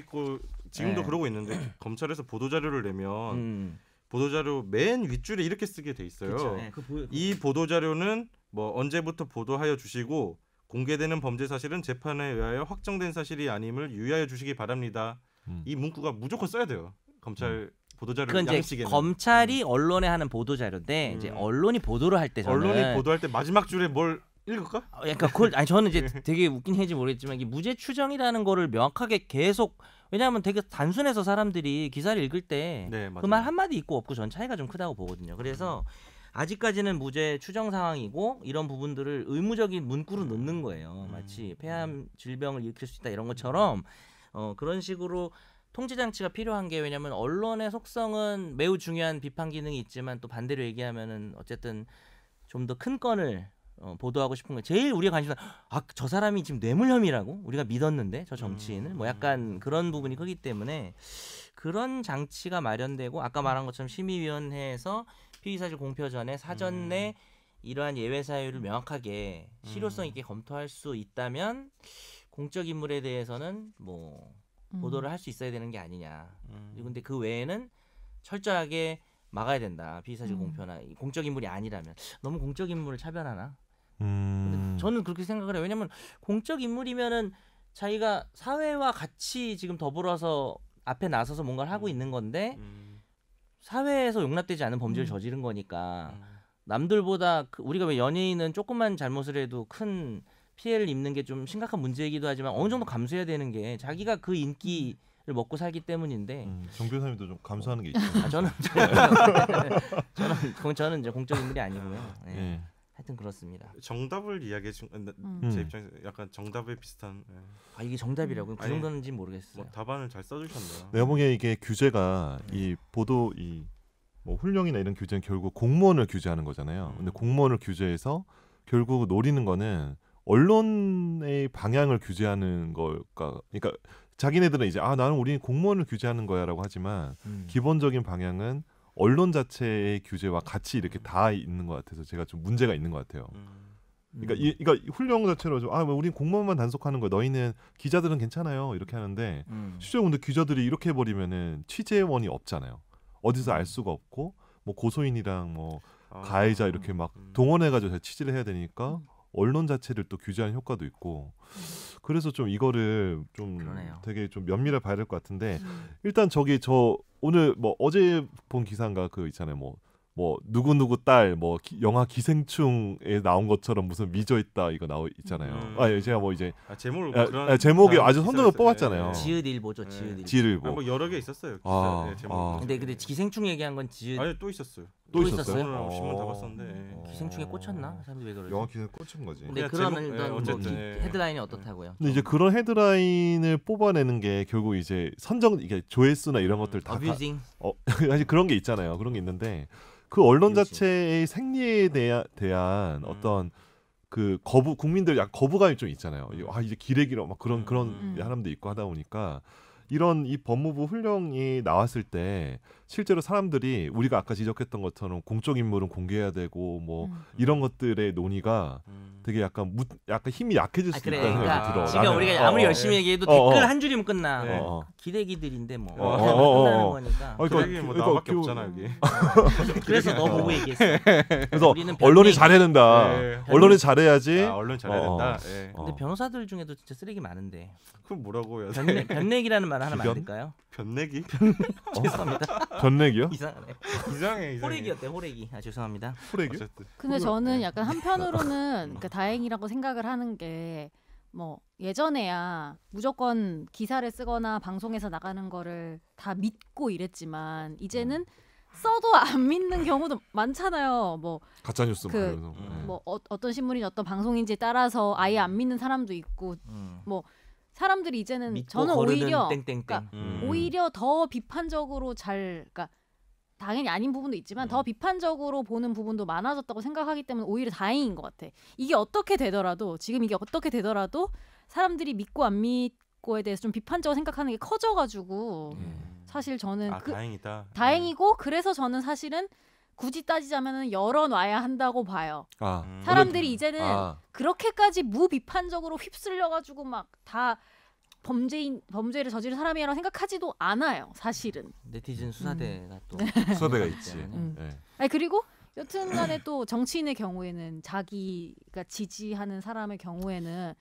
있는데 검찰에서 보도 자료를 내면 보도 자료 맨 윗줄에 이렇게 쓰게 돼 있어요. 이 보도 자료는 뭐 언제부터 보도하여 주시고 공개되는 범죄 사실은 재판에 의하여 확정된 사실이 아님을 유의하여 주시기 바랍니다. 이 문구가 무조건 써야 돼요. 검찰 보도자료 양식에는. 검찰이 언론에 하는 보도자료인데 이제 언론이 보도를 할 때 언론이 보도할 때 마지막 줄에 뭘 읽을까? 그러니까 그걸 저는 이제 되게 웃긴 얘기인지 모르겠지만 이게 무죄 추정이라는 거를 명확하게 계속 왜냐하면 되게 단순해서 사람들이 기사를 읽을 때 그 말 한마디 있고 없고 전 차이가 좀 크다고 보거든요. 그래서 아직까지는 무죄 추정 상황이고 이런 부분들을 의무적인 문구로 넣는 거예요. 마치 폐암 질병을 일으킬 수 있다 이런 것처럼 그런 식으로 통제 장치가 필요한 게 왜냐하면 언론의 속성은 매우 중요한 비판 기능이 있지만 또 반대로 얘기하면은 어쨌든 좀 더 큰 건을 보도하고 싶은 거 제일 우리가 관심사 저 사람이 지금 뇌물 혐의라고 우리가 믿었는데 저 정치인을 뭐 약간 그런 부분이 크기 때문에 그런 장치가 마련되고 아까 말한 것처럼 심의위원회에서 피의사실 공표 전에 사전에 이러한 예외 사유를 명확하게 실효성 있게 검토할 수 있다면 공적 인물에 대해서는 뭐 보도를 할 수 있어야 되는 게 아니냐. 근데 그 외에는 철저하게 막아야 된다. 피의사실 공표나 공적 인물이 아니라면 너무 공적 인물을 차별하나? 근데 저는 그렇게 생각을 해요. 왜냐하면 공적 인물이면은 자기가 사회와 같이 지금 더불어서 앞에 나서서 뭔가를 하고 있는 건데 사회에서 용납되지 않은 범죄를 저지른 거니까 남들보다 우리가 왜 연예인은 조금만 잘못을 해도 큰 피해를 입는 게 좀 심각한 문제이기도 하지만 어느 정도 감수해야 되는 게 자기가 그 인기를 먹고 살기 때문인데 정 변호사님도 좀 감수하는 게 있죠. 저는 이제 공적 인물이 아니고요. 네. 하여튼 그렇습니다. 정답을 이야기해 준 제 입장에서 약간 정답에 비슷한. 이게 정답이라고요? 그 정도인지 모르겠어요. 뭐 답안을 잘 써주셨네요. 내가 보기에 이게 규제가 이 보도 뭐 훈령이나 이런 규제는 결국 공무원을 규제하는 거잖아요. 근데 공무원을 규제해서 결국 노리는 거는 언론의 방향을 규제하는 걸까? 그러니까 자기네들은 이제 나는 우리는 공무원을 규제하는 거야라고 하지만 기본적인 방향은 언론 자체의 규제와 같이 이렇게 다 있는 것 같아서 제가 좀 문제가 있는 것 같아요. 그러니까 훈령 자체로 좀 뭐 우린 공무원만 단속하는 거야. 너희는 기자들은 괜찮아요. 이렇게 하는데 실제로 근데 기자들이 이렇게 해버리면은 취재원이 없잖아요. 어디서 알 수가 없고 뭐 고소인이랑 뭐 가해자 이렇게 막 동원해가지고 취재를 해야 되니까 언론 자체를 또 규제하는 효과도 있고 그래서 좀 이거를 좀 그러네요. 되게 좀 면밀하게 봐야 될 것 같은데 일단 저 오늘 뭐 어제 본 기사인가 그 있잖아요. 뭐 누구 딸 뭐 영화 기생충에 나온 것처럼 무슨 미져 있다 이거 있잖아요. 제가 뭐 이제 제목이 아주 선전을 뽑았잖아요. 지읒일보죠. 지읒일보. 뭐 여러 개 있었어요. 근데 기생충 얘기한 건 지읒. 아니 또 있었어요. 또 있었어요? 신문 다 봤었는데. 기생충에 꽂혔나? 사람들이 왜 그러지? 영화 기생에 꽂힌 거지. 근데 그런 어쨌든 헤드라인이 어떻다고요? 근데 이제 그런 헤드라인을 뽑아내는 게 결국 이제 이게 조회수나 이런 것들 다 어뷰징. 사실 그런 게 있잖아요. 그런 게 있는데 그 언론 자체의 생리에 대한 어떤 그 국민들 약간 거부감이 좀 있잖아요. 이제 기레기로 막 그런 사람도 있고 하다 보니까 이 법무부 훈령이 나왔을 때 실제로 사람들이 우리가 아까 지적했던 것처럼 공적 인물은 공개해야 되고 뭐 이런 것들의 논의가 되게 약간 힘이 약해질 수 있다는 생각이 들어. 지금 우리가 아무리 열심히 얘기해도 댓글 한 줄이면 끝나. 기레기들인데 뭐 끝나는 거니까. 기레기 뭐 나밖에 없잖아 여기. 그래서 너 보고 얘기했어. 그래서 언론이 잘해야 된다. 언론이 잘해야지. 언론 잘해야 된다. 근데 변호사들 중에도 진짜 쓰레기 많은데. 그럼 뭐라고 해야 돼? 변내기라는 말 하나 안 될까요? 변내기? 죄송합니다. 변내기요? 이상해. 호래기였대. 호래기. 죄송합니다. 호래기? 근데 저는 약간 한편으로는 그러니까 다행이라고 생각을 하는 게 뭐 예전에야 무조건 기사를 쓰거나 방송에서 나가는 거를 다 믿고 이랬지만 이제는 써도 안 믿는 경우도 많잖아요. 뭐 가짜 뉴스 뭐 어떤 신문이 어떤 방송인지에 따라서 아예 안 믿는 사람도 있고 뭐 사람들이 이제는 저는 오히려 그러니까 오히려 더 비판적으로 그러니까 당연히 아닌 부분도 있지만 더 비판적으로 보는 부분도 많아졌다고 생각하기 때문에 오히려 다행인 것 같아. 이게 어떻게 되더라도 사람들이 믿고 안 믿고에 대해서 좀 비판적으로 생각하는 게 커져가지고 사실 저는 다행이다. 다행이고 그래서 저는 사실은 굳이 따지자면은 열어놔야 한다고 봐요. 사람들이 이제는 그렇게까지 무비판적으로 휩쓸려가지고 막 다 범죄를 저지른 사람이라고 생각하지도 않아요. 사실은. 네티즌 수사대가 또 수사대가 있지. 아니 그리고 여튼간에 또 정치인의 경우에는 자기가 지지하는 사람의 경우에는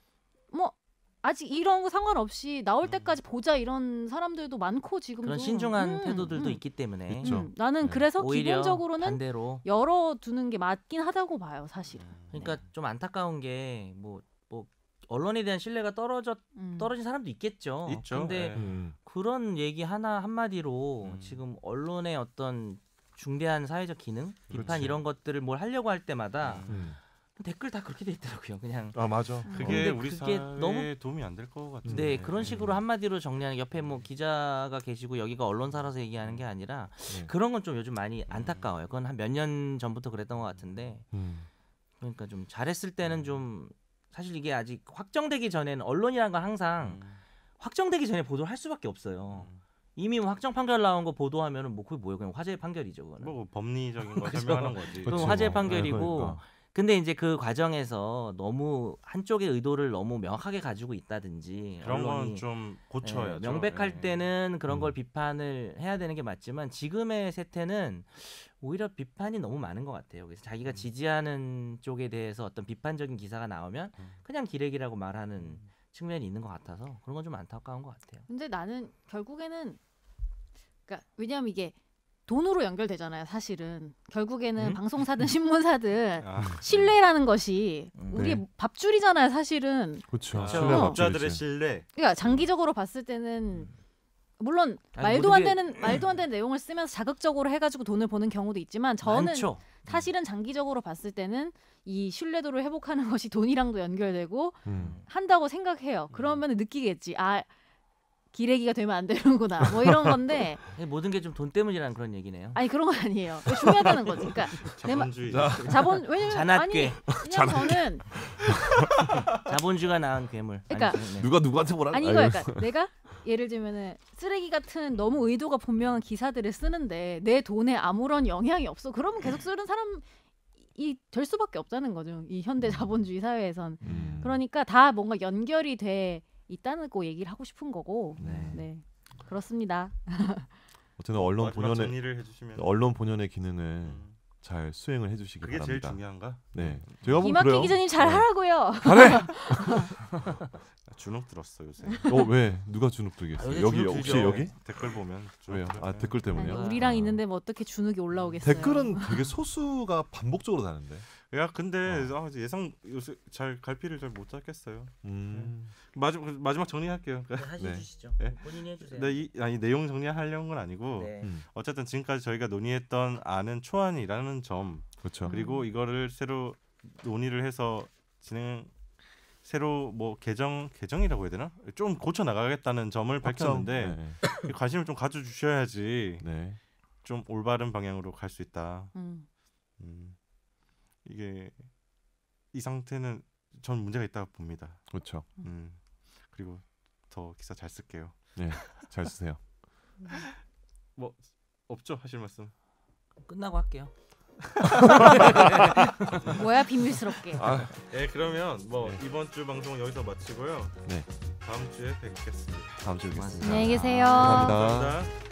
뭐 아직 이런 거 상관없이 나올 때까지 보자 이런 사람들도 많고 지금도 그런 신중한 태도들도 있기 때문에 나는 그래서 기본적으로는 반대로 열어두는 게 맞긴 하다고 봐요. 사실은. 그러니까 좀 안타까운 게 뭐 언론에 대한 신뢰가 떨어진 사람도 있겠죠. 있죠. 근데 그런 얘기 한마디로 지금 언론의 어떤 중대한 사회적 기능, 비판 이런 것들을 뭘 하려고 할 때마다 댓글 다 그렇게 돼 있더라고요. 그냥 맞아. 그게 우리 사회에 너무 도움이 안 될 것 같은데. 네, 그런 식으로 한마디로 정리하는 옆에 뭐 기자가 계시고 여기가 언론사라서 얘기하는 게 아니라 그런 건 좀 요즘 많이 안타까워요. 그건 한 몇 년 전부터 그랬던 것 같은데 그러니까 좀 잘했을 때는 좀 사실 이게 아직 확정되기 전에는 언론이란 건 항상 확정되기 전에 보도를 할 수밖에 없어요. 이미 뭐 확정 판결 나온 거 보도하면은 뭐 그게 뭐예요? 그냥 화재 판결이죠. 그거는. 뭐 법리적인 거 설명하는 거지. 그럼 화재 판결이고. 그러니까. 근데 이제 그 과정에서 너무 한쪽의 의도를 너무 명확하게 가지고 있다든지 그런 건 좀 고쳐야죠. 명백할 때는 그런 걸 비판을 해야 되는 게 맞지만 지금의 세태는 오히려 비판이 너무 많은 것 같아요. 그래서 자기가 지지하는 쪽에 대해서 어떤 비판적인 기사가 나오면 그냥 기레기라고 말하는 측면이 있는 것 같아서 그런 건 좀 안타까운 것 같아요. 근데 나는 결국에는 그러니까 왜냐하면 이게 돈으로 연결되잖아요. 사실은 결국에는 방송사든 신문사든 신뢰라는 것이 우리의 밥줄이잖아요. 사실은. 그렇죠. 법자들의 신뢰. 그러니까 장기적으로 봤을 때는 물론 말도 안 되는 내용을 쓰면서 자극적으로 해가지고 돈을 버는 경우도 있지만 저는 많죠. 사실은 장기적으로 봤을 때는 이 신뢰도를 회복하는 것이 돈이랑도 연결되고 한다고 생각해요. 그러면 느끼겠지. 기레기가 되면 안 되는구나. 뭐 이런 건데 모든 게 좀 돈 때문이라는 그런 얘기네요. 아니 그런 건 아니에요. 중요하다는 거지. 그러니까 자본주의. 왜냐면 잔악괴. 저는 자본주의가 낳은 괴물. 그러니까 누가 누구한테 뭐라? 아니 이거 약간 내가 예를 들면은 쓰레기 같은 너무 의도가 분명한 기사들을 쓰는데 내 돈에 아무런 영향이 없어. 그러면 계속 쓰는 사람 될 수밖에 없다는 거죠. 이 현대 자본주의 사회에선. 그러니까 다 뭔가 연결이 돼 있다고 얘기를 하고 싶은 거고. 네. 그렇습니다. 어쨌든 언론 본연의 기능을 잘 수행을 해주시기 그게 바랍니다. 제일 중요한가? 네. 김학기 기자님 잘 하라고요. 잘해. 주눅 들었어 요새. 왜? 누가 주눅 들겠어요? 여기 혹시 여기? 댓글 보면 왜요? 댓글 때문에요? 아니, 우리랑 있는데 뭐 어떻게 주눅이 올라오겠어요? 댓글은 되게 소수가 반복적으로 다는데. 야 근데 예상 요새 잘 갈피를 잘 못 잡겠어요. 마지막 정리할게요. 하시죠. 네. 본인이 해주세요. 아니 내용 정리하려는 건 아니고 어쨌든 지금까지 저희가 논의했던 안은 초안이라는 점, 그렇죠. 그리고 이거를 새로 논의를 해서 새로 뭐 개정이라고 해야 되나? 좀 고쳐 나가겠다는 점을 밝혔는데 관심을 좀 가져주셔야지 좀 올바른 방향으로 갈 수 있다. 이게 이 상태는 전 문제가 있다고 봅니다. 그렇죠. 그리고 더 기사 잘 쓸게요. 네, 잘 쓰세요. 뭐 없죠 하실 말씀? 끝나고 할게요. 뭐야 비밀스럽게. 네 그러면 뭐 이번 주 방송은 여기서 마치고요. 네. 다음 주에 뵙겠습니다. 다음 주에 뵙겠습니다. 안녕히 계세요. 감사합니다.